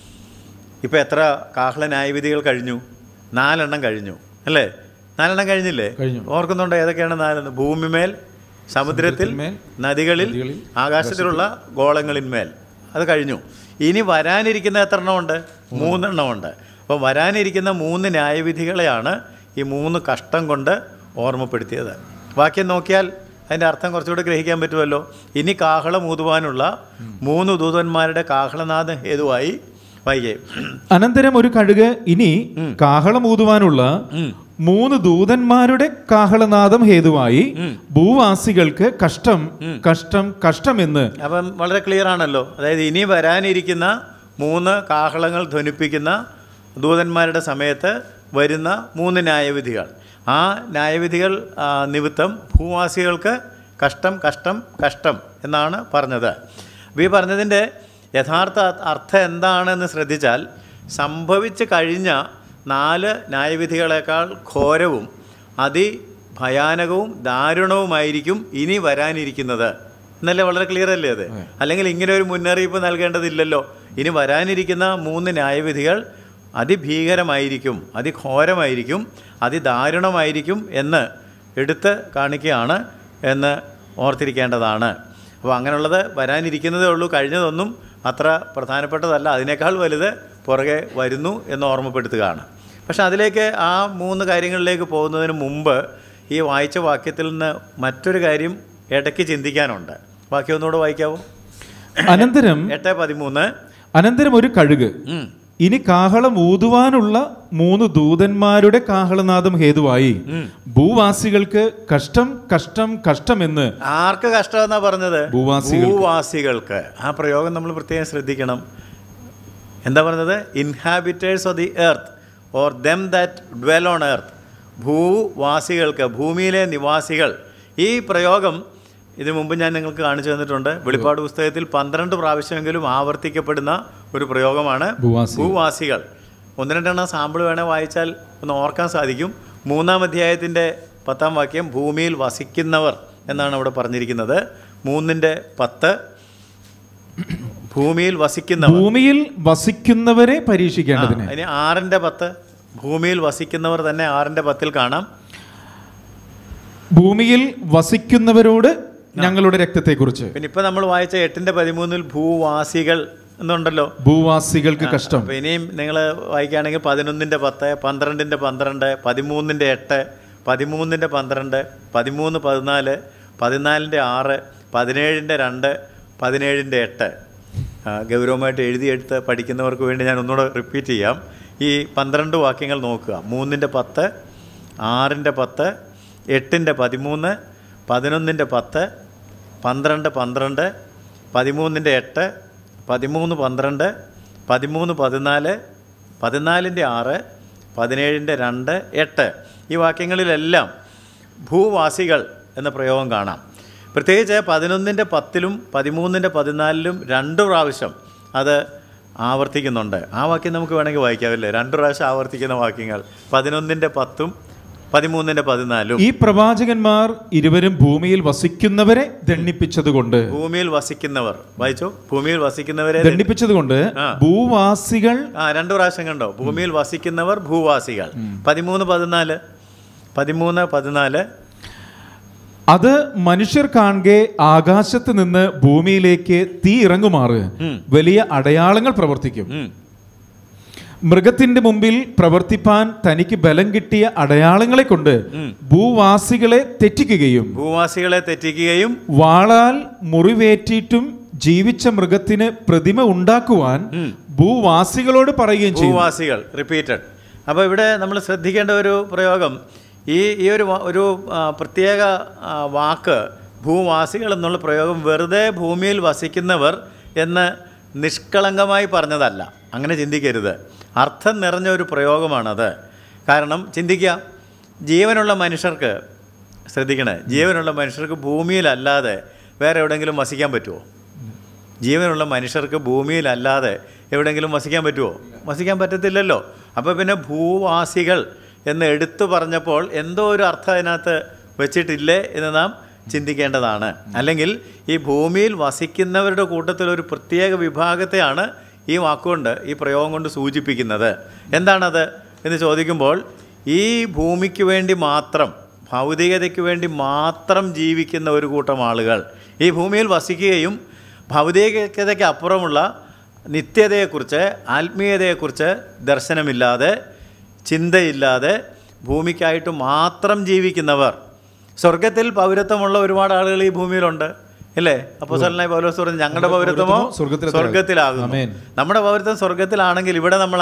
A: ഇപ്പോൾ എത്ര കാഹള ന്യായവിധികൾ കഴിഞ്ഞു? നാലെണ്ണം കഴിഞ്ഞു അല്ലേ? നാലെണ്ണം കഴിഞ്ഞില്ലേ? ഓർക്കുന്നുണ്ടോ ഏതൊക്കെയാണ് നാലെണ്ണം? ഭൂമിമേൽ, സമുദ്രത്തിൽ, നദികളിൽ, ആകാശത്തിലുള്ള ഗോളങ്ങളിന്മേൽ. അത് കഴിഞ്ഞു. ഇനി വരാനിരിക്കുന്ന എത്ര എണ്ണമുണ്ട്? മൂന്നെണ്ണമുണ്ട്. അപ്പോൾ വരാനിരിക്കുന്ന മൂന്ന് ന്യായവിധികളെയാണ് ഈ മൂന്ന് കഷ്ടം കൊണ്ട് ഓർമ്മപ്പെടുത്തിയത്. വാക്യം നോക്കിയാൽ അതിൻ്റെ അർത്ഥം കുറച്ചുകൂടെ ഗ്രഹിക്കാൻ പറ്റുമല്ലോ. ഇനി കാഹളം ഊതുവാനുള്ള മൂന്ന് ദൂതന്മാരുടെ കാഹളനാദം ഹേതുവായി വായിക്കേ.
B: അനന്തരം ഒരു കഴുക് ഇനി കാഹളം ഊതുവാനുള്ള മൂന്ന് ദൂതന്മാരുടെ കാഹളനാദം ഹേതുവായി ഭൂവാസികൾക്ക് കഷ്ടം കഷ്ടം കഷ്ടമെന്ന്.
A: അപ്പം വളരെ ക്ലിയർ ആണല്ലോ. അതായത് ഇനി വരാനിരിക്കുന്ന മൂന്ന് കാഹളങ്ങൾ ധ്വനിപ്പിക്കുന്ന ദൂതന്മാരുടെ സമയത്ത് വരുന്ന മൂന്ന് ന്യായവിധികൾ, ആ ന്യായവിധികൾ നിമിത്തം ഭൂവാസികൾക്ക് കഷ്ടം കഷ്ടം കഷ്ടം എന്നാണ് പറഞ്ഞത്. അപ്പോൾ ഈ പറഞ്ഞതിൻ്റെ യഥാർത്ഥ അർത്ഥം എന്താണെന്ന് ശ്രദ്ധിച്ചാൽ, സംഭവിച്ച് കഴിഞ്ഞ നാല് ന്യായവിധികളെക്കാൾ ഘോരവും അതിഭയാനകവും ദാരുണവുമായിരിക്കും ഇനി വരാനിരിക്കുന്നത് എന്നല്ലേ? വളരെ ക്ലിയർ അല്ലേ അത്? അല്ലെങ്കിൽ ഇങ്ങനെ ഒരു മുന്നറിയിപ്പ് നൽകേണ്ടതില്ലല്ലോ. ഇനി വരാനിരിക്കുന്ന മൂന്ന് ന്യായവിധികൾ അതിഭീകരമായിരിക്കും, അതിഘോരമായിരിക്കും, അതിദാരുണമായിരിക്കും എന്ന് എടുത്ത് കാണിക്കുകയാണ് എന്ന് ഓർത്തിരിക്കേണ്ടതാണ്. അപ്പോൾ അങ്ങനെയുള്ളത് വരാനിരിക്കുന്നതേ ഉള്ളൂ. കഴിഞ്ഞതൊന്നും അത്ര പ്രധാനപ്പെട്ടതല്ല, അതിനേക്കാൾ വലുത് പുറകെ വരുന്നു എന്ന് ഓർമ്മപ്പെടുത്തുകയാണ്. പക്ഷെ അതിലേക്ക്, ആ മൂന്ന് കാര്യങ്ങളിലേക്ക് പോകുന്നതിന് മുമ്പ് ഈ വായിച്ച വാക്യത്തിൽ നിന്ന് മറ്റൊരു കാര്യം ഇടയ്ക്ക് ചിന്തിക്കാനുണ്ട്. വാക്യം ഒന്നുകൂടെ വായിക്കാവോ?
B: അനന്തരം
A: എട്ട് പതിമൂന്ന്
B: അനന്തരം ഒരു കഴുക് ഇനി കാഹളം ഊതുവാനുള്ള മൂന്ന് ദൂതന്മാരുടെ കാഹളനാദം ഹേതുവായി ഭൂവാസികൾക്ക് കഷ്ടം കഷ്ടം കഷ്ടമെന്ന്.
A: ആർക്ക് കഷ്ടം എന്നാ പറഞ്ഞത്?
B: ഭൂവാസികൾ
A: ഭൂവാസികൾക്ക്. ആ പ്രയോഗം നമ്മൾ പ്രത്യേകം ശ്രദ്ധിക്കണം. എന്താ പറഞ്ഞത്? Inhabitants of the earth or them that dwell on earth. ഭൂവാസികൾക്ക്, ഭൂമിയിലെ നിവാസികൾ. ഈ പ്രയോഗം ഇതിനു മുമ്പ് ഞാൻ നിങ്ങൾക്ക് കാണിച്ചു തന്നിട്ടുണ്ട്. വെളിപ്പാട് പുസ്തകത്തിൽ പന്ത്രണ്ട് പ്രാവശ്യമെങ്കിലും ആവർത്തിക്കപ്പെടുന്ന ഒരു പ്രയോഗമാണ് ഭൂവാസികൾ. ഒന്ന് രണ്ടെണ്ണം സാമ്പിൾ വേണേൽ വായിച്ചാൽ ഒന്ന് ഓർക്കാൻ സാധിക്കും. മൂന്നാം അധ്യായത്തിൻ്റെ പത്താം വാക്യം ഭൂമിയിൽ വസിക്കുന്നവർ എന്നാണ് അവിടെ പറഞ്ഞിരിക്കുന്നത്. മൂന്നിൻ്റെ പത്ത് ഭൂമിയിൽ വസിക്കുന്നവർ,
B: ഭൂമിയിൽ വസിക്കുന്നവരെ പരീക്ഷിക്കേണ്ടതിന്.
A: ഇനി ആറിൻ്റെ പത്ത് ഭൂമിയിൽ വസിക്കുന്നവർ തന്നെ ആറിൻ്റെ പത്തിൽ കാണാം.
B: ഭൂമിയിൽ വസിക്കുന്നവരോട് ഞങ്ങളുടെ രക്തത്തെക്കുറിച്ച്.
A: പിന്നെ ഇപ്പം നമ്മൾ വായിച്ച എട്ടിൻ്റെ പതിമൂന്നിൽ ഭൂവാസികൾ എന്നുണ്ടല്ലോ.
B: ഭൂവാസികൾക്ക് കഷ്ടം.
A: അപ്പം ഇനിയും നിങ്ങൾ വായിക്കുകയാണെങ്കിൽ പതിനൊന്നിൻ്റെ പത്ത്, പന്ത്രണ്ടിൻ്റെ പന്ത്രണ്ട്, പതിമൂന്നിൻ്റെ എട്ട്, പതിമൂന്നിൻ്റെ പന്ത്രണ്ട്, പതിമൂന്ന് പതിനാല്, പതിനാലിൻ്റെ ആറ്, പതിനേഴിൻ്റെ രണ്ട്, പതിനേഴിൻ്റെ എട്ട്. ഗൗരവമായിട്ട് എഴുതിയെടുത്ത് പഠിക്കുന്നവർക്ക് വേണ്ടി ഞാൻ ഒന്നുകൂടെ റിപ്പീറ്റ് ചെയ്യാം. ഈ പന്ത്രണ്ട് വാക്യങ്ങൾ നോക്കുക. മൂന്നിൻ്റെ പത്ത്, ആറിൻ്റെ പത്ത്, എട്ടിൻ്റെ പതിമൂന്ന്, പതിനൊന്നിൻ്റെ പത്ത്, പന്ത്രണ്ട് പന്ത്രണ്ട്, പതിമൂന്നിൻ്റെ എട്ട്, പതിമൂന്ന് പന്ത്രണ്ട്, പതിമൂന്ന് പതിനാല്, പതിനാലിൻ്റെ ആറ്, പതിനേഴിൻ്റെ രണ്ട്, എട്ട്. ഈ വാക്യങ്ങളിലെല്ലാം ഭൂവാസികൾ എന്ന പ്രയോഗം കാണാം. പ്രത്യേകിച്ച് പതിനൊന്നിൻ്റെ പത്തിലും പതിമൂന്നിൻ്റെ പതിനാലിലും രണ്ട് പ്രാവശ്യം അത് ആവർത്തിക്കുന്നുണ്ട്. ആ വാക്യം നമുക്ക് വേണമെങ്കിൽ വായിക്കാവില്ലേ? രണ്ട് പ്രാവശ്യം ആവർത്തിക്കുന്ന വാക്യങ്ങൾ പതിനൊന്നിൻ്റെ പത്തും പതിമൂന്നിൻ്റെ പതിനാലും.
B: ഈ പ്രവാചകന്മാർ ഇരുവരും ഭൂമിയിൽ വസിക്കുന്നവരെ ദണ്ഡിപ്പിച്ചതുകൊണ്ട്.
A: ഭൂമിയിൽ വസിക്കുന്നവർ വായിച്ചോ? ഭൂമിയിൽ വസിക്കുന്നവരെ
B: ദണ്ഡിപ്പിച്ചതുകൊണ്ട് ഭൂവാസികൾ.
A: ആ രണ്ട് പ്രാവശ്യം കണ്ടോ? ഭൂമിയിൽ വസിക്കുന്നവർ, ഭൂവാസികൾ. പതിമൂന്ന് പതിനാല് പതിമൂന്ന് പതിനാല്
B: അത് മനുഷ്യർ കാണെ ആകാശത്ത് നിന്ന് ഭൂമിയിലേക്ക് തീ ഇറങ്ങുമാറ് വലിയ അടയാളങ്ങൾ പ്രവർത്തിക്കും. മൃഗത്തിന്റെ മുമ്പിൽ പ്രവർത്തിപ്പാൻ തനിക്ക് ബലം കിട്ടിയ അടയാളങ്ങളെ കൊണ്ട് ഭൂവാസികളെ തെറ്റിക്കുകയും
A: ഭൂവാസികളെ തെറ്റിക്കുകയും
B: വാളാൽ മുറിവേറ്റിട്ടും ജീവിച്ച മൃഗത്തിന് പ്രതിമ ഉണ്ടാക്കുവാൻ ഭൂവാസികളോട് പറയുകയും ചെയ്യും.
A: ഭൂവാസികൾ റിപ്പീറ്റഡ്. അപ്പോൾ ഇവിടെ നമ്മൾ ശ്രദ്ധിക്കേണ്ട ഒരു പ്രയോഗം, ഈ ഈ ഒരു ഒരു പ്രത്യേക വാക്ക് ഭൂവാസികൾ എന്നുള്ള പ്രയോഗം വെറുതെ ഭൂമിയിൽ വസിക്കുന്നവർ എന്ന് നിഷ്കളങ്കമായി പറഞ്ഞതല്ല. അങ്ങനെ ചിന്തിക്കരുത്. അർത്ഥം നിറഞ്ഞ ഒരു പ്രയോഗമാണത്. കാരണം ചിന്തിക്കുക, ജീവനുള്ള മനുഷ്യർക്ക്, ശ്രദ്ധിക്കണേ, ജീവനുള്ള മനുഷ്യർക്ക് ഭൂമിയിലല്ലാതെ വേറെ എവിടെയെങ്കിലും വസിക്കാൻ പറ്റുമോ? ജീവനുള്ള മനുഷ്യർക്ക് ഭൂമിയിലല്ലാതെ എവിടെയെങ്കിലും വസിക്കാൻ പറ്റുമോ? വസിക്കാൻ പറ്റത്തില്ലല്ലോ. അപ്പോൾ പിന്നെ ഭൂവാസികൾ എന്ന് എടുത്തു പറഞ്ഞപ്പോൾ എന്തോ ഒരു അർത്ഥം അതിനകത്ത് വെച്ചിട്ടില്ലേ എന്ന് നാം ചിന്തിക്കേണ്ടതാണ്. അല്ലെങ്കിൽ ഈ ഭൂമിയിൽ വസിക്കുന്നവരുടെ കൂട്ടത്തിൽ ഒരു പ്രത്യേക വിഭാഗത്തെയാണ് ഈ വാക്കുകൊണ്ട്, ഈ പ്രയോഗം കൊണ്ട് സൂചിപ്പിക്കുന്നത്. എന്താണത് എന്ന് ചോദിക്കുമ്പോൾ, ഈ ഭൂമിക്ക് വേണ്ടി മാത്രം, ഭൗതികതയ്ക്ക് വേണ്ടി മാത്രം ജീവിക്കുന്ന ഒരു കൂട്ടം ആളുകൾ ഈ ഭൂമിയിൽ വസിക്കുകയും ഭൗതികതയ്ക്ക് അപ്പുറമുള്ള നിത്യതയെക്കുറിച്ച്, ആത്മീയതയെക്കുറിച്ച് ദർശനമില്ലാതെ, ചിന്തയില്ലാതെ ഭൂമിക്കായിട്ട് മാത്രം ജീവിക്കുന്നവർ. സ്വർഗത്തിൽ പൗരത്വമുള്ള ഒരുപാട് ആളുകൾ ഈ ഭൂമിയിലുണ്ട്, ഇല്ലേ? അപ്പോസ്തലനായ പൗലോസ് പറഞ്ഞു, ഞങ്ങളുടെ പൗരത്വമോ സ്വർഗത്തിലാകുന്നു. നമ്മുടെ പൗരത്വം സ്വർഗത്തിലാണെങ്കിൽ ഇവിടെ നമ്മൾ ആരാ?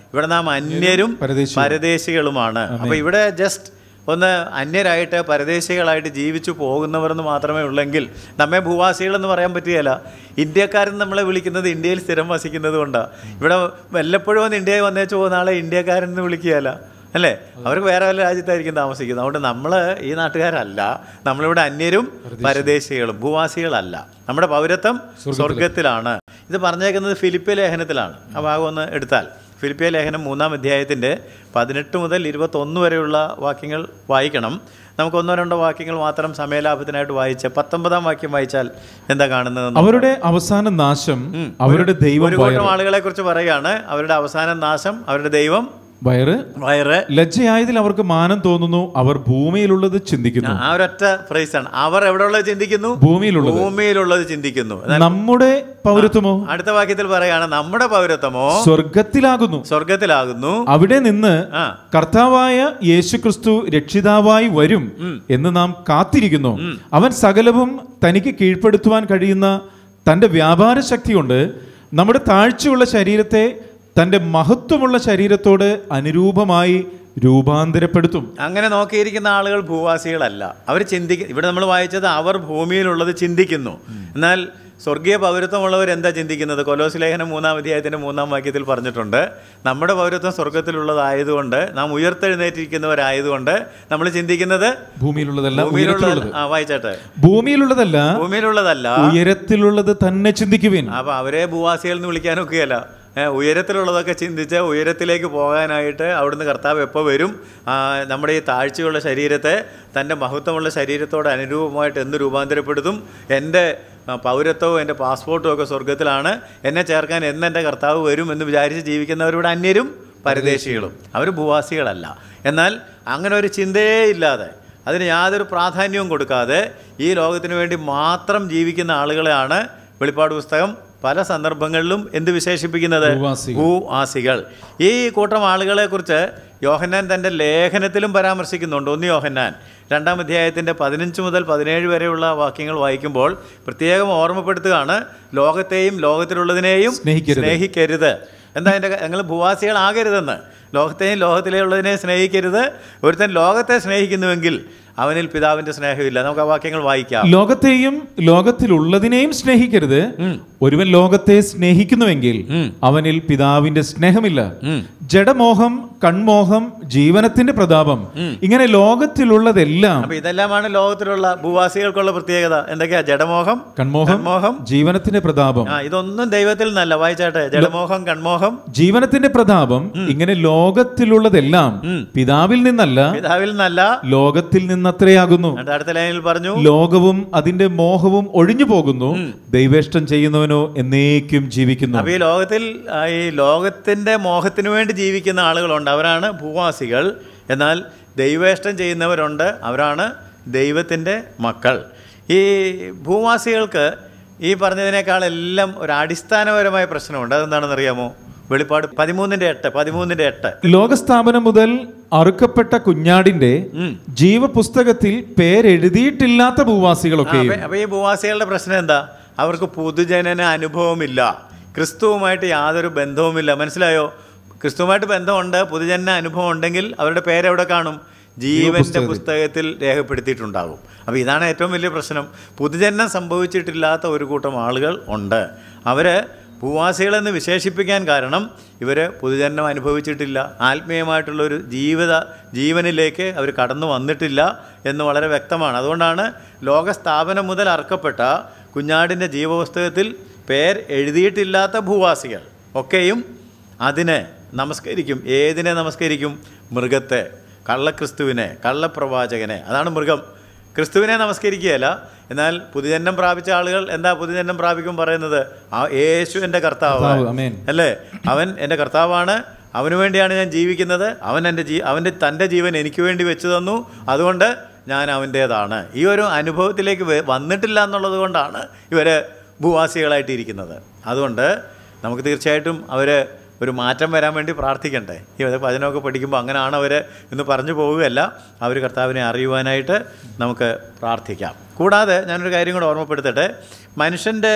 A: ഇവിടെ നാം അന്യരും പരദേശികളുമാണ്. അപ്പോൾ ഇവിടെ ജസ്റ്റ് ഒന്ന് അന്യരായിട്ട് പരദേശികളായിട്ട് ജീവിച്ചു പോകുന്നവരെന്ന് മാത്രമേ ഉള്ളെങ്കിൽ നമ്മെ ഭൂവാസികളെന്ന് പറയാൻ പറ്റുകയില്ല. ഇന്ത്യക്കാരെന്ന് നമ്മളെ വിളിക്കുന്നത് ഇന്ത്യയിൽ സ്ഥിരം വസിക്കുന്നത് കൊണ്ടാണ്. ഇവിടെ വല്ലപ്പോഴും ഒന്ന് ഇന്ത്യയിൽ വന്നേച്ച് പോകുന്ന ആളെ ഇന്ത്യക്കാരെന്ന് വിളിക്കുകയല്ല, അല്ലേ? അവർക്ക് വേറെ വല്ല രാജ്യത്തായിരിക്കും താമസിക്കുന്നത്. അതുകൊണ്ട് നമ്മൾ ഈ നാട്ടുകാരല്ല, നമ്മളിവിടെ അന്യരും പരദേശികളും ഭൂവാസികളല്ല. നമ്മുടെ പൗരത്വം സ്വർഗത്തിലാണ്. ഇത് പറഞ്ഞേക്കുന്നത് ഫിലിപ്പിയ ലേഖനത്തിലാണ്. ആ ഭാഗം ഒന്ന് എടുത്താൽ ഫിലിപ്പിയ ലേഖനം മൂന്നാം അധ്യായത്തിൻ്റെ പതിനെട്ട് മുതൽ ഇരുപത്തൊന്ന് വരെയുള്ള വാക്യങ്ങൾ വായിക്കണം. നമുക്ക് ഒന്നോ രണ്ടോ വാക്യങ്ങൾ മാത്രം സമയലാഭത്തിനായിട്ട് വായിച്ച് പത്തൊമ്പതാം വാക്യം വായിച്ചാൽ എന്താ കാണുന്നത്?
B: അവരുടെ അവസാന നാശം അവരുടെ ദൈവം.
A: ഒരു കൂട്ടം ആളുകളെ കുറിച്ച് പറയുകയാണ്. അവരുടെ അവസാന നാശം അവരുടെ ദൈവം
B: വയറ്
A: വയറ്
B: ലജ്ജയായതിൽ അവർക്ക് മാനം തോന്നുന്നു, അവർ ഭൂമിയിലുള്ളത് ചിന്തിക്കുന്നു.
A: ആ ഒരൊറ്റ ഫ്രേസാണ്. അവർ എവിടെ ഉള്ളത് ചിന്തിക്കുന്നു?
B: ഭൂമിയിലുള്ളത്
A: ഭൂമിയിലുള്ളത് ചിന്തിക്കുന്നു.
B: നമ്മുടെ പൗരത്വമോ?
A: അടുത്ത വാക്യത്തിൽ പറയാണ്, നമ്മുടെ പൗരത്വമോ
B: സ്വർഗത്തിലാകുന്നു
A: സ്വർഗത്തിലാകുന്നു
B: അവിടെ നിന്ന് കർത്താവായ യേശുക്രിസ്തു രക്ഷിതാവായി വരും എന്ന് നാം കാത്തിരിക്കുന്നു. അവൻ സകലവും തനിക്ക് കീഴ്പ്പെടുത്തുവാൻ കഴിയുന്ന തന്റെ വ്യാപാര ശക്തി കൊണ്ട് നമ്മുടെ താഴ്ചയുള്ള ശരീരത്തെ തൻ്റെ മഹത്വമുള്ള ശരീരത്തോട് അനുരൂപമായി രൂപാന്തരപ്പെടുത്തും.
A: അങ്ങനെ നോക്കിയിരിക്കുന്ന ആളുകൾ ഭൂവാസികളല്ല. അവർ ചിന്തിക്ക ഇവിടെ നമ്മൾ വായിച്ചത് അവർ ഭൂമിയിലുള്ളത് ചിന്തിക്കുന്നു. എന്നാൽ സ്വർഗീയ പൗരത്വമുള്ളവർ എന്താ ചിന്തിക്കുന്നത്? കൊലോസ് ലേഖനം മൂന്നാം അധ്യായത്തിൻ്റെ മൂന്നാം വാക്യത്തിൽ പറഞ്ഞിട്ടുണ്ട്, നമ്മുടെ പൗരത്വം സ്വർഗത്തിലുള്ളതായതുകൊണ്ട്, നാം ഉയർത്തെഴുന്നേറ്റിരിക്കുന്നവരായതുകൊണ്ട് നമ്മൾ ചിന്തിക്കുന്നത് ഭൂമിയിലുള്ളതല്ല. ആ വായിച്ചാട്ടെ. ഭൂമിയിലുള്ളതല്ല ഭൂമിയിലുള്ളതല്ല ഉയരത്തിലുള്ളത് തന്നെ ചിന്തിക്കുവിൻ. അപ്പോൾ അവരെ ഭൂവാസികൾ എന്ന് വിളിക്കാനൊക്കെയല്ല. ഉയരത്തിലുള്ളതൊക്കെ ചിന്തിച്ച് ഉയരത്തിലേക്ക് പോകാനായിട്ട് അവിടുന്ന് കർത്താവ് എപ്പോൾ വരും? നമ്മുടെ ഈ താഴ്ചയുള്ള ശരീരത്തെ തൻ്റെ മഹത്വമുള്ള ശരീരത്തോട് അനുരൂപമായിട്ട് എന്ന് രൂപാന്തരപ്പെടുത്തും. എൻ്റെ പൗരത്വവും എൻ്റെ പാസ്പോർട്ടും ഒക്കെ സ്വർഗത്തിലാണ്, എന്നെ ചേർക്കാൻ എന്ന് എൻ്റെ കർത്താവ് വരും എന്ന് വിചാരിച്ച് ജീവിക്കുന്നവരുടെ അന്യരും പരദേശികളും. അവർ ഭൂവാസികളല്ല. എന്നാൽ അങ്ങനെ ഒരു ചിന്തയേ ഇല്ലാതെ, അതിന് യാതൊരു പ്രാധാന്യവും കൊടുക്കാതെ ഈ ലോകത്തിന് വേണ്ടി മാത്രം ജീവിക്കുന്ന ആളുകളെയാണ് വെളിപ്പാട് പുസ്തകം പല സന്ദർഭങ്ങളിലും എന്ത് വിശേഷിപ്പിക്കുന്നത്? ഭൂവാസികൾ. ഈ കൂട്ടം ആളുകളെക്കുറിച്ച് യോഹന്നാൻ തൻ്റെ ലേഖനത്തിലും പരാമർശിക്കുന്നുണ്ട്. ഒന്ന് യോഹന്നാൻ രണ്ടാം അധ്യായത്തിൻ്റെ പതിനഞ്ച് മുതൽ പതിനേഴ് വരെയുള്ള വാക്യങ്ങൾ വായിക്കുമ്പോൾ പ്രത്യേകം ഓർമ്മപ്പെടുത്തുകയാണ്, ലോകത്തെയും ലോകത്തിലുള്ളതിനെയും സ്നേഹിക്കരുത്. എന്താ അതിൻ്റെ? ഞങ്ങൾ ഭൂവാസികളാകരുതെന്ന്. ലോകത്തെയും ലോകത്തിലുള്ളതിനെ സ്നേഹിക്കരുത്. ഒരുത്തൻ ലോകത്തെ സ്നേഹിക്കുന്നുവെങ്കിൽ അവനിൽ പിതാവിന്റെ സ്നേഹമില്ല. നമുക്ക് ആ വാക്യങ്ങൾ വായിക്കാം.
B: ലോകത്തെയും ലോകത്തിലുള്ളതിനെയും സ്നേഹിക്കരുത്. ഒരുവൻ ലോകത്തെ സ്നേഹിക്കുന്നുവെങ്കിൽ അവനിൽ പിതാവിന്റെ സ്നേഹമില്ല. ജഡമോഹം, കൺമോഹം, ജീവനത്തിന്റെ പ്രതാപം, ഇങ്ങനെ ലോകത്തിലുള്ളതെല്ലാം.
A: അപ്പൊ ഇതെല്ലാമാണ് ലോകത്തിലുള്ള ഭൂവാസികൾക്കുള്ള പ്രത്യേകത. എന്തൊക്കെയാ? ജഡമോഹം,
B: കൺമോഹം, മോഹം, ജീവനത്തിന്റെ പ്രതാപം.
A: ആ ഇതൊന്നും ദൈവത്തിൽ നിന്നല്ല. വായിച്ചാട്ടെ. ജഡമോഹം, കൺമോഹം,
B: ജീവനത്തിന്റെ പ്രതാപം, ഇങ്ങനെ ലോകത്തിലുള്ളതെല്ലാം പിതാവിൽ നിന്നല്ല
A: പിതാവിൽ നിന്നല്ല
B: ലോകത്തിൽ നിന്നത്രയാകുന്നു.
A: അടുത്ത ലൈനിൽ പറഞ്ഞു,
B: ലോകവും അതിന്റെ മോഹവും ഒഴിഞ്ഞു പോകുന്നു, ദൈവേഷ്ടം ചെയ്യുന്നവനോ എന്നേക്കും ജീവിക്കുന്നു.
A: അപ്പൊ ഈ ലോകത്തിൽ ഈ ലോകത്തിന്റെ മോഹത്തിന് വേണ്ടി ജീവിക്കുന്ന ആളുകളുണ്ട്, അവരാണ് ഭൂവാസികൾ. എന്നാൽ ദൈവേഷ്ടം ചെയ്യുന്നവരുണ്ട്, അവരാണ് ദൈവത്തിൻ്റെ മക്കൾ. ഈ ഭൂവാസികൾക്ക് ഈ പറഞ്ഞതിനേക്കാളെല്ലാം ഒരു അടിസ്ഥാനപരമായ പ്രശ്നമുണ്ട്. അതെന്താണെന്ന് അറിയാമോ? വെളിപ്പാട് പതിമൂന്നിന്റെ എട്ട് പതിമൂന്നിന്റെ എട്ട്
B: ലോകസ്ഥാപനം മുതൽ അറുക്കപ്പെട്ട കുഞ്ഞാടിന്റെ ജീവപുസ്തകത്തിൽ പേരെഴുതിയിട്ടില്ലാത്ത ഭൂവാസികളൊക്കെ.
A: അപ്പൊ ഈ ഭൂവാസികളുടെ പ്രശ്നം എന്താ? അവർക്ക് പൊതുജനന അനുഭവമില്ല, ക്രിസ്തുവുമായിട്ട് യാതൊരു ബന്ധവുമില്ല. മനസ്സിലായോ? ക്രിസ്തുവുമായിട്ട് ബന്ധമുണ്ട്, പൊതുജന അനുഭവം ഉണ്ടെങ്കിൽ അവരുടെ പേരെവിടെ കാണും? ജീവന്റെ പുസ്തകത്തിൽ രേഖപ്പെടുത്തിയിട്ടുണ്ടാകും. അപ്പോൾ ഇതാണ് ഏറ്റവും വലിയ പ്രശ്നം. പൊതുജനം സംഭവിച്ചിട്ടില്ലാത്ത ഒരു കൂട്ടം ആളുകൾ ഉണ്ട്. അവർ ഭൂവാസികളെന്ന് വിശേഷിപ്പിക്കാൻ കാരണം ഇവർ പൊതുജനം അനുഭവിച്ചിട്ടില്ല, ആത്മീയമായിട്ടുള്ളൊരു ജീവിത ജീവനിലേക്ക് അവർ കടന്നു വന്നിട്ടില്ല എന്ന് വളരെ വ്യക്തമാണ്. അതുകൊണ്ടാണ് ലോകസ്ഥാപനം മുതൽ അർക്കപ്പെട്ട കുഞ്ഞാടിൻ്റെ ജീവപുസ്തകത്തിൽ പേർ എഴുതിയിട്ടില്ലാത്ത ഭൂവാസികൾ ഒക്കെയും അതിനെ നമസ്കരിക്കും. ഏതിനെ നമസ്കരിക്കും? മൃഗത്തെ, കള്ളക്രിസ്തുവിനെ, കള്ളപ്രവാചകനെ. അതാണ് മൃഗം. ക്രിസ്തുവിനെ നമസ്കരിക്കുകയല്ല. എന്നാൽ പുതുജന്മം പ്രാപിച്ച ആളുകൾ എന്താ പുതുജന്മം പ്രാപിക്കും പറയുന്നത്? ആ യേശു എൻ്റെ കർത്താവ് അല്ലേ, അവൻ എൻ്റെ കർത്താവാണ്, അവന് വേണ്ടിയാണ് ഞാൻ ജീവിക്കുന്നത്, അവൻ എൻ്റെ ജീ അവൻ്റെ തൻ്റെ ജീവൻ എനിക്ക് വേണ്ടി വെച്ചു തന്നു, അതുകൊണ്ട് ഞാൻ അവൻ്റേതാണ്. ഈ ഒരു അനുഭവത്തിലേക്ക് വന്നിട്ടില്ല എന്നുള്ളത് കൊണ്ടാണ് ഇവർ ഭൂവാസികളായിട്ടിരിക്കുന്നത്. അതുകൊണ്ട് നമുക്ക് തീർച്ചയായിട്ടും അവർ ഒരു മാറ്റം വരാൻ വേണ്ടി പ്രാർത്ഥിക്കണ്ടേ? ഈ വചനമൊക്കെ പഠിക്കുമ്പോൾ അങ്ങനെയാണ് അവർ എന്ന് പറഞ്ഞു പോവുകയല്ല, അവർ കർത്താവിനെ അറിയുവാനായിട്ട് നമുക്ക് പ്രാർത്ഥിക്കാം. കൂടാതെ ഞാനൊരു കാര്യം കൂടെ ഓർമ്മപ്പെടുത്തട്ടെ. മനുഷ്യൻ്റെ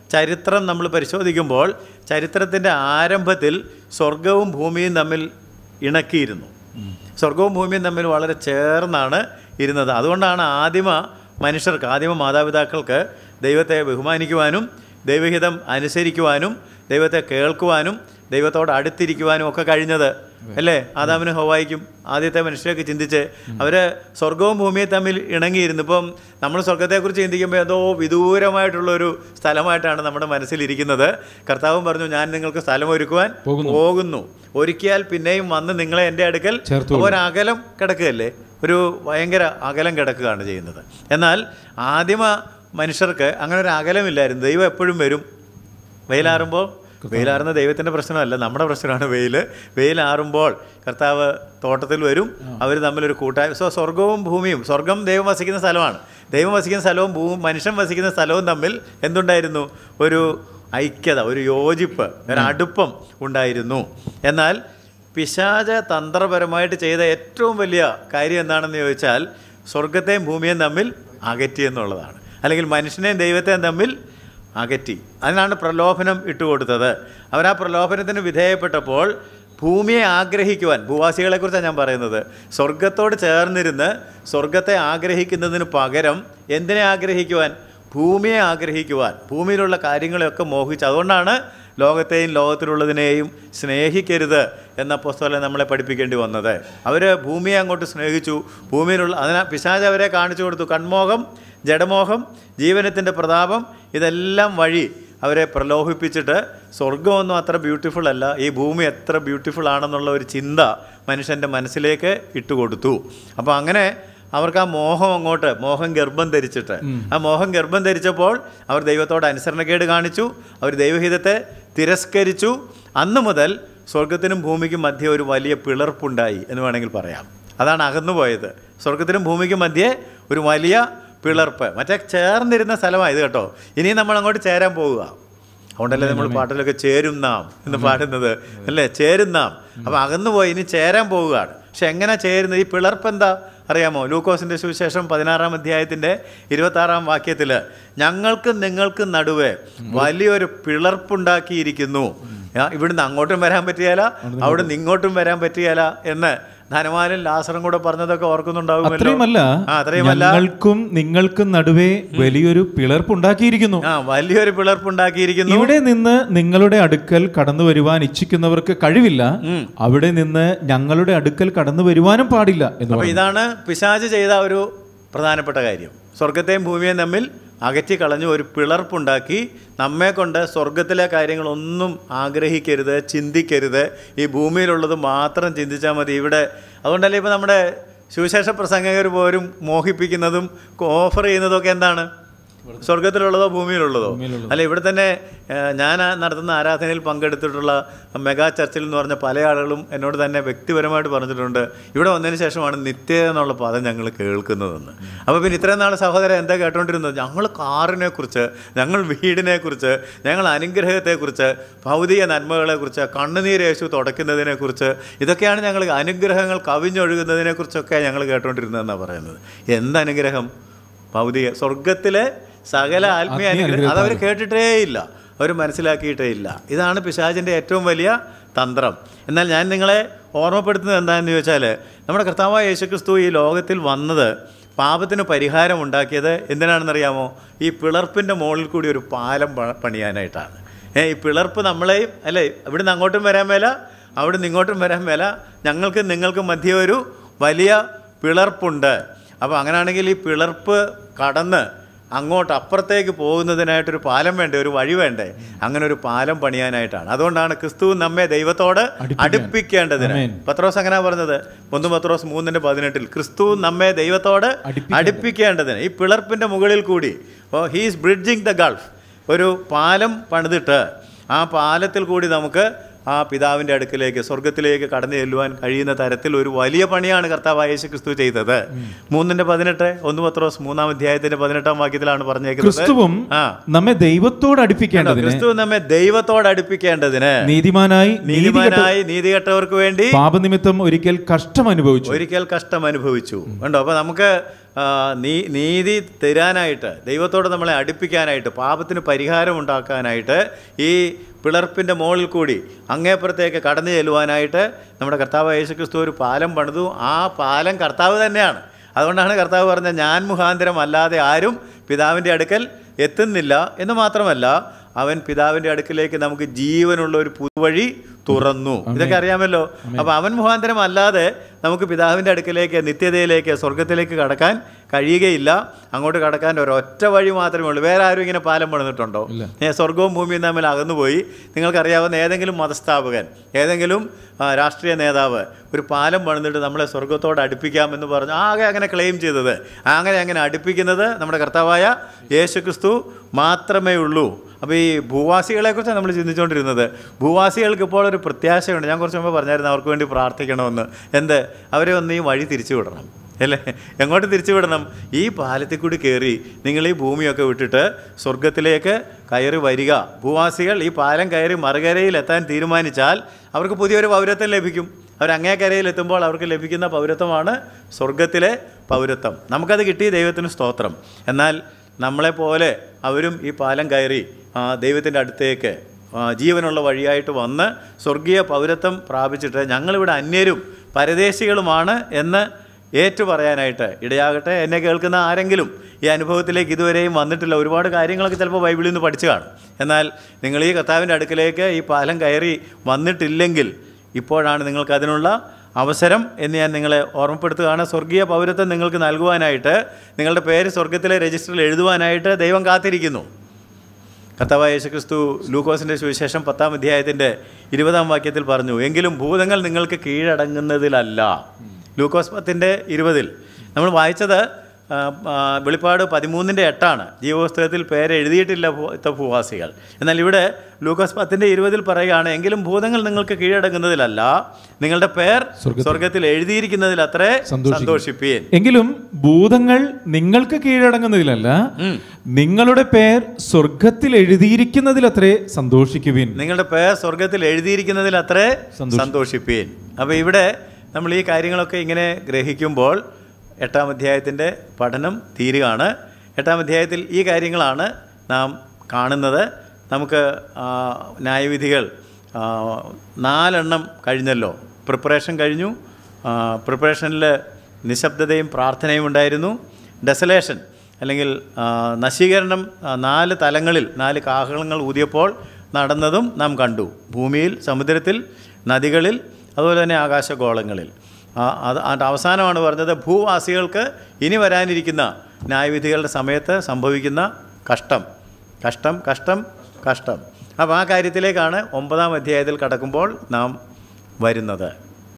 A: ചരിത്രം നമ്മൾ പരിശോധിക്കുമ്പോൾ ചരിത്രത്തിൻ്റെ ആരംഭത്തിൽ സ്വർഗവും ഭൂമിയും തമ്മിൽ ഇണക്കിയിരുന്നു. സ്വർഗവും ഭൂമിയും തമ്മിൽ വളരെ ചേർന്നാണ് ഇരുന്നത്. അതുകൊണ്ടാണ് ആദിമ മനുഷ്യർക്ക്, ആദിമ മാതാപിതാക്കൾക്ക് ദൈവത്തെ ബഹുമാനിക്കുവാനും ദൈവഹിതം അനുസരിക്കുവാനും ദൈവത്തെ കേൾക്കുവാനും ദൈവത്തോട് അടുത്തിരിക്കുവാനും ഒക്കെ കഴിഞ്ഞത് അല്ലേ? ആദാമിനും ഹവ്വായിക്കും ആദ്യത്തെ മനുഷ്യരൊക്കെ ചിന്തിച്ച് അവർ സ്വർഗവും ഭൂമിയും തമ്മിൽ ഇണങ്ങിയിരുന്നു. ഇപ്പം നമ്മൾ സ്വർഗത്തെക്കുറിച്ച് ചിന്തിക്കുമ്പോൾ ഏതോ വിദൂരമായിട്ടുള്ളൊരു സ്ഥലമായിട്ടാണ് നമ്മുടെ മനസ്സിലിരിക്കുന്നത്. കർത്താവും പറഞ്ഞു, ഞാൻ നിങ്ങൾക്ക് സ്ഥലം ഒരുക്കുവാൻ പോകുന്നു, ഒരുക്കിയാൽ പിന്നെയും വന്ന് നിങ്ങളെ എൻ്റെ അടുക്കൽ. ഒരകലം കിടക്കുകയല്ലേ, ഒരു ഭയങ്കര അകലം കിടക്കുകയാണ് ചെയ്യുന്നത്. എന്നാൽ ആദിമ മനുഷ്യർക്ക് അങ്ങനെ ഒരു അകലമില്ലായിരുന്നു. ദൈവം എപ്പോഴും വരും. വെയിലാറുമ്പോൾ, വെയിലാറുന്ന ദൈവത്തിൻ്റെ പ്രശ്നമല്ല, നമ്മുടെ പ്രശ്നമാണ് വെയിൽ. വെയിലാറുമ്പോൾ കർത്താവ് തോട്ടത്തിൽ വരും, അവർ തമ്മിലൊരു കൂട്ടായ്മ. സോ സ്വർഗവും ഭൂമിയും, സ്വർഗം ദൈവം വസിക്കുന്ന സ്ഥലമാണ്, ദൈവം വസിക്കുന്ന സ്ഥലവും ഭൂ മനുഷ്യൻ വസിക്കുന്ന സ്ഥലവും തമ്മിൽ എന്തുണ്ടായിരുന്നു? ഒരു ഐക്യത, ഒരു യോജിപ്പ്, ഒരു അടുപ്പം ഉണ്ടായിരുന്നു. എന്നാൽ പിശാച തന്ത്രപരമായിട്ട് ചെയ്ത ഏറ്റവും വലിയ കാര്യം എന്താണെന്ന് ചോദിച്ചാൽ സ്വർഗത്തെയും ഭൂമിയെയും തമ്മിൽ അകറ്റി എന്നുള്ളതാണ്. അല്ലെങ്കിൽ മനുഷ്യനെയും ദൈവത്തെയും തമ്മിൽ അകറ്റി. അതിനാണ് പ്രലോഭനം ഇട്ടുകൊടുത്തത്. അവർ ആ പ്രലോഭനത്തിന് വിധേയപ്പെട്ടപ്പോൾ ഭൂമിയെ ആഗ്രഹിക്കുവാൻ, ഭൂവാസികളെക്കുറിച്ചാണ് ഞാൻ പറയുന്നത്, സ്വർഗത്തോട് ചേർന്നിരുന്ന് സ്വർഗത്തെ ആഗ്രഹിക്കുന്നതിന് പകരം എന്തിനെ ആഗ്രഹിക്കുവാൻ? ഭൂമിയെ ആഗ്രഹിക്കുവാൻ, ഭൂമിയിലുള്ള കാര്യങ്ങളെയൊക്കെ മോഹിച്ചു. അതുകൊണ്ടാണ് ലോകത്തെയും ലോകത്തിലുള്ളതിനെയും സ്നേഹിക്കരുത് എന്ന പുസ്തകം നമ്മളെ പഠിപ്പിക്കേണ്ടി വന്നത്. അവർ ഭൂമിയെ അങ്ങോട്ട് സ്നേഹിച്ചു. ഭൂമിയിലുള്ള അതിനാ പിശാച് അവരെ കാണിച്ചു കൊടുത്തു. കൺമോഹം, ജഡമോഹം, ജീവനത്തിൻ്റെ പ്രതാപം, ഇതെല്ലാം വഴി അവരെ പ്രലോഭിപ്പിച്ചിട്ട് സ്വർഗമൊന്നും അത്ര ബ്യൂട്ടിഫുൾ അല്ല, ഈ ഭൂമി എത്ര ബ്യൂട്ടിഫുൾ ആണെന്നുള്ള ഒരു ചിന്ത മനുഷ്യൻ്റെ മനസ്സിലേക്ക് ഇട്ടുകൊടുത്തു. അപ്പോൾ അങ്ങനെ അവർക്ക് ആ മോഹം അങ്ങോട്ട്, മോഹം ഗർഭം ധരിച്ചിട്ട്, ആ മോഹം ഗർഭം ധരിച്ചപ്പോൾ അവർ ദൈവത്തോട് അനുസരണക്കേട് കാണിച്ചു, അവർ ദൈവഹിതത്തെ തിരസ്കരിച്ചു. അന്ന് മുതൽ സ്വർഗത്തിനും ഭൂമിക്കും മധ്യേ ഒരു വലിയ പിളർപ്പുണ്ടായി എന്ന് വേണമെങ്കിൽ പറയാം. അതാണ് അകന്നുപോയത്. സ്വർഗത്തിനും ഭൂമിക്കും മധ്യേ ഒരു വലിയ പിളർപ്പ്. മറ്റേ ചേർന്നിരുന്ന സ്ഥലമായത് കേട്ടോ. ഇനിയും നമ്മൾ അങ്ങോട്ട് ചേരാൻ പോവുക. അതുകൊണ്ടല്ലേ നമ്മൾ പാട്ടിലൊക്കെ ചേരും നാം എന്ന് പാടുന്നത് അല്ലേ? ചേരും നാം. അപ്പോൾ അകന്നുപോയി, ഇനി ചേരാൻ പോവുകയാണ്. പക്ഷെ എങ്ങനെ ചേരുന്നത്? ഈ പിളർപ്പ് എന്താ അറിയാമോ? ലൂക്കോസിൻ്റെ സുവിശേഷം പതിനാറാം അധ്യായത്തിൻ്റെ ഇരുപത്താറാം വാക്യത്തിൽ ഞങ്ങൾക്ക് നിങ്ങൾക്ക് നടുവേ വലിയൊരു പിളർപ്പുണ്ടാക്കിയിരിക്കുന്നു. ഇവിടുന്ന് അങ്ങോട്ടും വരാൻ പറ്റിയാല, അവിടുന്ന് ഇങ്ങോട്ടും വരാൻ പറ്റിയാല എന്ന് ധനവാനും ലാസറും കൂടെ പറഞ്ഞതൊക്കെ ഓർക്കുന്നുണ്ടാവുമല്ലോ.
B: ഞങ്ങൾക്കും നിങ്ങൾക്കും നടുവേ വലിയൊരു പിളർപ്പുണ്ടാക്കിയിരിക്കുന്നു.
A: ആ വലിയൊരു പിളർപ്പുണ്ടാക്കിയിരിക്കുന്നു.
B: ഇവിടെ നിന്ന് നിങ്ങളുടെ അടുക്കൽ കടന്നു വരുവാൻ ഇച്ഛിക്കുന്നവർക്ക് കഴിവില്ല, അവിടെ നിന്ന് ഞങ്ങളുടെ അടുക്കൽ കടന്നു വരുവാനും പാടില്ല എന്ന്.
A: അപ്പോൾ ഇതാണ് പിശാച് ചെയ്ത ഒരു പ്രധാനപ്പെട്ട കാര്യം. സ്വർഗത്തെയും ഭൂമിയെയും തമ്മിൽ അകറ്റി കളഞ്ഞു, ഒരു പിളർപ്പുണ്ടാക്കി. നമ്മെ കൊണ്ട് സ്വർഗത്തിലെ കാര്യങ്ങളൊന്നും ആഗ്രഹിക്കരുത്, ചിന്തിക്കരുത്, ഈ ഭൂമിയിലുള്ളത് മാത്രം ചിന്തിച്ചാൽ മതി. ഇവിടെ അതുകൊണ്ടല്ലേ ഇപ്പോൾ നമ്മുടെ സുവിശേഷ പ്രസംഗകർ പോലും മോഹിപ്പിക്കുന്നതും ഓഫർ ചെയ്യുന്നതൊക്കെ എന്താണ്? സ്വർഗത്തിലുള്ളതോ ഭൂമിയിലുള്ളതോ? അല്ല, ഇവിടെ തന്നെ ഞാൻ നടത്തുന്ന ആരാധനയിൽ പങ്കെടുത്തിട്ടുള്ള മെഗാ ചർച്ചിൽ എന്ന് പറഞ്ഞ പല ആളുകളും എന്നോട് തന്നെ വ്യക്തിപരമായിട്ട് പറഞ്ഞിട്ടുണ്ട്, ഇവിടെ വന്നതിന് ശേഷമാണ് നിത്യത എന്നുള്ള പദം ഞങ്ങൾ കേൾക്കുന്നതെന്ന്. അപ്പോൾ പിന്നെ ഇത്രയും നാൾ സഹോദരൻ എന്താ കേട്ടോണ്ടിരുന്നത്? ഞങ്ങൾ കാറിനെക്കുറിച്ച്, ഞങ്ങൾ വീടിനെക്കുറിച്ച്, ഞങ്ങൾ അനുഗ്രഹത്തെക്കുറിച്ച്, ഭൗതിക നന്മകളെക്കുറിച്ച്, കണ്ണുനീര് യേശു തുടയ്ക്കുന്നതിനെക്കുറിച്ച്, ഇതൊക്കെയാണ് ഞങ്ങൾ അനുഗ്രഹങ്ങൾ കവിഞ്ഞൊഴുകുന്നതിനെക്കുറിച്ചൊക്കെ ഞങ്ങൾ കേട്ടോണ്ടിരുന്നതെന്നാണ് പറയുന്നത്. എന്തനുഗ്രഹം? ഭൗതിക സ്വർഗത്തിലെ സകല ആത്മീയ അനുഗ്രഹം അതവർ കേട്ടിട്ടേ ഇല്ല, അവർ മനസ്സിലാക്കിയിട്ടേ ഇല്ല. ഇതാണ് പിശാചിൻ്റെ ഏറ്റവും വലിയ തന്ത്രം. എന്നാൽ ഞാൻ നിങ്ങളെ ഓർമ്മപ്പെടുത്തുന്നത് എന്താണെന്ന് ചോദിച്ചാൽ, നമ്മുടെ കർത്താവായ യേശുക്രിസ്തു ഈ ലോകത്തിൽ വന്നത് പാപത്തിന് പരിഹാരം ഉണ്ടാക്കിയത് എന്തിനാണെന്നറിയാമോ? ഈ പിളർപ്പിൻ്റെ മുകളിൽ കൂടി ഒരു പാലം പണിയാനായിട്ടാണ്. ഈ പിളർപ്പ് നമ്മളെയും അല്ലേ, ഇവിടുന്ന് അങ്ങോട്ടും വരാൻ മേല, അവിടുന്ന് ഇങ്ങോട്ടും വരാൻ മേല, ഞങ്ങൾക്ക് നിങ്ങൾക്ക് മധ്യ ഒരു വലിയ പിളർപ്പുണ്ട്. അപ്പോൾ അങ്ങനെയാണെങ്കിൽ ഈ പിളർപ്പ് കടന്ന് അങ്ങോട്ട് അപ്പുറത്തേക്ക് പോകുന്നതിനായിട്ടൊരു പാലം വേണ്ടേ, ഒരു വഴി വേണ്ടേ? അങ്ങനെ ഒരു പാലം പണിയാനായിട്ടാണ്. അതുകൊണ്ടാണ് ക്രിസ്തു നമ്മെ ദൈവത്തോട് അടുപ്പിക്കേണ്ടതിന്. പത്രോസ് അങ്ങനെ പറഞ്ഞത്, ഒന്ന് പത്രോസ് മൂന്നിൻ്റെ പതിനെട്ടിൽ ക്രിസ്തു നമ്മെ ദൈവത്തോട് അടുപ്പിക്കേണ്ടതിന്, ഈ പിളർപ്പിൻ്റെ മുകളിൽ കൂടി. അപ്പോൾ ഹീസ് ബ്രിഡ്ജിങ് ദ ഗൾഫ്, ഒരു പാലം പണിതിട്ട് ആ പാലത്തിൽ കൂടി നമുക്ക് ആ പിതാവിൻ്റെ അടുക്കിലേക്ക്, സ്വർഗത്തിലേക്ക് കടന്നു ചെല്ലുവാൻ കഴിയുന്ന തരത്തിൽ ഒരു വലിയ പണിയാണ് കർത്താവായ യേശു ക്രിസ്തു ചെയ്തത്. മൂന്നിന്റെ പതിനെട്ട്, ഒന്ന് പത്രോസ് മൂന്നാം അധ്യായത്തിന്റെ പതിനെട്ടാം വാക്യത്തിലാണ് പറഞ്ഞേക്കുന്നത്,
B: ക്രിസ്തുവും നമ്മെ ദൈവത്തോട് അടുപ്പിക്കേണ്ടതിന്,
A: ക്രിസ്തു നമ്മെ ദൈവത്തോട് അടുപ്പിക്കേണ്ടതിന്
B: നീതിമാനായി
A: നീതിമാനായി നീതികെട്ടവർക്ക് വേണ്ടി
B: പാപനിമിത്തം ഒരിക്കൽ കഷ്ടം അനുഭവിച്ചു
A: ഒരിക്കൽ കഷ്ടം അനുഭവിച്ചു കണ്ടോ. അപ്പോൾ നമുക്ക് നീ നീതി തരാനായിട്ട്, ദൈവത്തോട് നമ്മളെ അടുപ്പിക്കാനായിട്ട്, പാപത്തിന് പരിഹാരം ഉണ്ടാക്കാനായിട്ട്, ഈ പിളർപ്പിൻ്റെ മുകളിൽ കൂടി അങ്ങേപ്പുറത്തേക്ക് കടന്നു ചെല്ലുവാനായിട്ട് നമ്മുടെ കർത്താവ് യേശുക്രിസ്തു ഒരു പാലം പണിതു. ആ പാലം കർത്താവ് തന്നെയാണ്. അതുകൊണ്ടാണ് കർത്താവ് പറഞ്ഞത്, ഞാൻ മുഖാന്തരം അല്ലാതെ ആരും പിതാവിൻ്റെ അടുക്കൽ എത്തുന്നില്ല എന്ന് മാത്രമല്ല, അവൻ പിതാവിൻ്റെ അടുക്കിലേക്ക് നമുക്ക് ജീവനുള്ള ഒരു പുതുവഴി തുറന്നു. ഇതൊക്കെ അറിയാമല്ലോ. അപ്പോൾ അവൻ മുഖാന്തരം അല്ലാതെ നമുക്ക് പിതാവിൻ്റെ അടുക്കിലേക്ക്, നിത്യതയിലേക്ക്, സ്വർഗത്തിലേക്ക് കടക്കാൻ കഴിയുകയില്ല. അങ്ങോട്ട് കടക്കാൻ ഒരൊറ്റ വഴി മാത്രമേ ഉള്ളൂ. വേറെ ആരും ഇങ്ങനെ പാലം പണിതിട്ടുണ്ടോ? സ്വർഗവും ഭൂമിയും തമ്മിൽ അകന്നുപോയി. നിങ്ങൾക്കറിയാവുന്ന ഏതെങ്കിലും മതസ്ഥാപകൻ, ഏതെങ്കിലും രാഷ്ട്രീയ നേതാവ് ഒരു പാലം പണിതിട്ട് നമ്മളെ സ്വർഗത്തോട് അടുപ്പിക്കാമെന്ന് പറഞ്ഞു ആകെ അങ്ങനെ ക്ലെയിം ചെയ്തത്, അങ്ങനെ അങ്ങനെ അടുപ്പിക്കുന്നത് നമ്മുടെ കർത്താവായ യേശുക്രിസ്തു മാത്രമേ ഉള്ളൂ. അപ്പോൾ ഈ ഭൂവാസികളെക്കുറിച്ചാണ് നമ്മൾ ചിന്തിച്ചുകൊണ്ടിരുന്നത്. ഭൂവാസികൾക്ക് ഇപ്പോൾ ഒരു പ്രത്യാശയുണ്ട്. ഞാൻ കുറച്ച് മുമ്പ് പറഞ്ഞായിരുന്നു അവർക്ക് വേണ്ടി പ്രാർത്ഥിക്കണമെന്ന്. എന്ത്? അവരെ ഒന്ന് ഈ വഴി തിരിച്ചു വിടണം, അല്ലേ? എങ്ങോട്ട് തിരിച്ചു വിടണം? ഈ പാലത്തിൽ കൂടി കയറി നിങ്ങൾ ഈ ഭൂമിയൊക്കെ വിട്ടിട്ട് സ്വർഗത്തിലേക്ക് കയറി വരിക. ഭൂവാസികൾ ഈ പാലം കയറി മറുകരയിൽ എത്താൻ തീരുമാനിച്ചാൽ അവർക്ക് പുതിയൊരു പൗരത്വം ലഭിക്കും. അവരങ്ങേ കരയിലെത്തുമ്പോൾ അവർക്ക് ലഭിക്കുന്ന പൗരത്വമാണ് സ്വർഗത്തിലെ പൗരത്വം. നമുക്കത് കിട്ടി, ദൈവത്തിന് സ്തോത്രം. എന്നാൽ നമ്മളെപ്പോലെ അവരും ഈ പാലം കയറി ദൈവത്തിൻ്റെ അടുത്തേക്ക് ജീവനുള്ള വഴിയായിട്ട് വന്ന് സ്വർഗീയ പൗരത്വം പ്രാപിച്ചിട്ട് ഞങ്ങളിവിടെ അന്യരും പരദേശികളുമാണ് എന്ന് ഏറ്റു പറയാനായിട്ട് ഇടയാകട്ടെ. എന്നെ കേൾക്കുന്ന ആരെങ്കിലും ഈ അനുഭവത്തിലേക്ക് ഇതുവരെയും വന്നിട്ടില്ല, ഒരുപാട് കാര്യങ്ങളൊക്കെ ചിലപ്പോൾ ബൈബിളിൽ നിന്ന് പഠിച്ചു കാണും. എന്നാൽ നിങ്ങൾ ഈ കർത്താവിൻ്റെ അടുക്കിലേക്ക് ഈ പാലം കയറി വന്നിട്ടില്ലെങ്കിൽ ഇപ്പോഴാണ് നിങ്ങൾക്ക് അതിനുള്ള അവസരം എന്ന് ഞാൻ നിങ്ങളെ ഓർമ്മപ്പെടുത്തുകയാണ്. സ്വർഗീയ പൗരത്വം നിങ്ങൾക്ക് നൽകുവാനായിട്ട്, നിങ്ങളുടെ പേര് സ്വർഗത്തിലെ രജിസ്റ്ററിൽ എഴുതുവാനായിട്ട് ദൈവം കാത്തിരിക്കുന്നു. കർത്താവായ യേശുക്രിസ്തു ലൂക്കോസിൻ്റെ സുവിശേഷം പത്താം അധ്യായത്തിൻ്റെ ഇരുപതാം വാക്യത്തിൽ പറഞ്ഞു, എങ്കിലും ഭൂതങ്ങൾ നിങ്ങൾക്ക് കീഴടങ്ങുന്നതിലല്ല. ലൂക്കോസ് പത്തിൻ്റെ ഇരുപതിൽ നമ്മൾ വായിച്ചത് വെളിപ്പാട് പതിമൂന്നിൻ്റെ എട്ടാണ്. ജീവപുസ്തകത്തിൽ പേര് എഴുതിയിട്ടില്ല ഭൂവാസികൾ. എന്നാൽ ഇവിടെ ലൂക്കോസ് പത്തിൻ്റെ ഇരുപതിൽ പറയുകയാണ്, എങ്കിലും ഭൂതങ്ങൾ നിങ്ങൾക്ക് കീഴടങ്ങുന്നതിലല്ല, നിങ്ങളുടെ പേർ സ്വർഗത്തിൽ എഴുതിയിരിക്കുന്നതിൽ അത്രേ സന്തോഷിപ്പീൻ.
B: എങ്കിലും ഭൂതങ്ങൾ നിങ്ങൾക്ക് കീഴടങ്ങുന്നതിലല്ല, നിങ്ങളുടെ പേർ സ്വർഗത്തിൽ എഴുതിയിരിക്കുന്നതിൽ അത്രേ സന്തോഷിക്കുവീൻ.
A: നിങ്ങളുടെ പേർ സ്വർഗത്തിൽ എഴുതിയിരിക്കുന്നതിൽ അത്രേ സന്തോഷിപ്പീൻ. അപ്പോൾ ഇവിടെ നമ്മൾ ഈ കാര്യങ്ങളൊക്കെ ഇങ്ങനെ ഗ്രഹിക്കുമ്പോൾ എട്ടാം അധ്യായത്തിൻ്റെ പഠനം തീരുകയാണ്. എട്ടാം അധ്യായത്തിൽ ഈ കാര്യങ്ങളാണ് നാം കാണുന്നത്. നമുക്ക് ന്യായവിധികൾ നാലെണ്ണം കഴിഞ്ഞല്ലോ. പ്രിപ്പറേഷൻ കഴിഞ്ഞു. പ്രിപ്പറേഷനിൽ നിശബ്ദതയും പ്രാർത്ഥനയും ഉണ്ടായിരുന്നു. ഡെസലേഷൻ അല്ലെങ്കിൽ നശീകരണം നാല് തലങ്ങളിൽ, നാല് കാഹളങ്ങൾ ഊതിയപ്പോൾ നടന്നതും നാം കണ്ടു. ഭൂമിയിൽ, സമുദ്രത്തിൽ, നദികളിൽ, അതുപോലെ തന്നെ ആകാശഗോളങ്ങളിൽ. അത് അതിൻ്റെ അവസാനമാണ് പറഞ്ഞത്, ഭൂവാസികൾക്ക് ഇനി വരാനിരിക്കുന്ന ന്യായവിധികളുടെ സമയത്ത് സംഭവിക്കുന്ന കഷ്ടം കഷ്ടം കഷ്ടം കഷ്ടം. അപ്പോൾ ആ കാര്യത്തിലേക്കാണ് ഒമ്പതാം അധ്യായത്തിൽ കടക്കുമ്പോൾ നാം വരുന്നത്.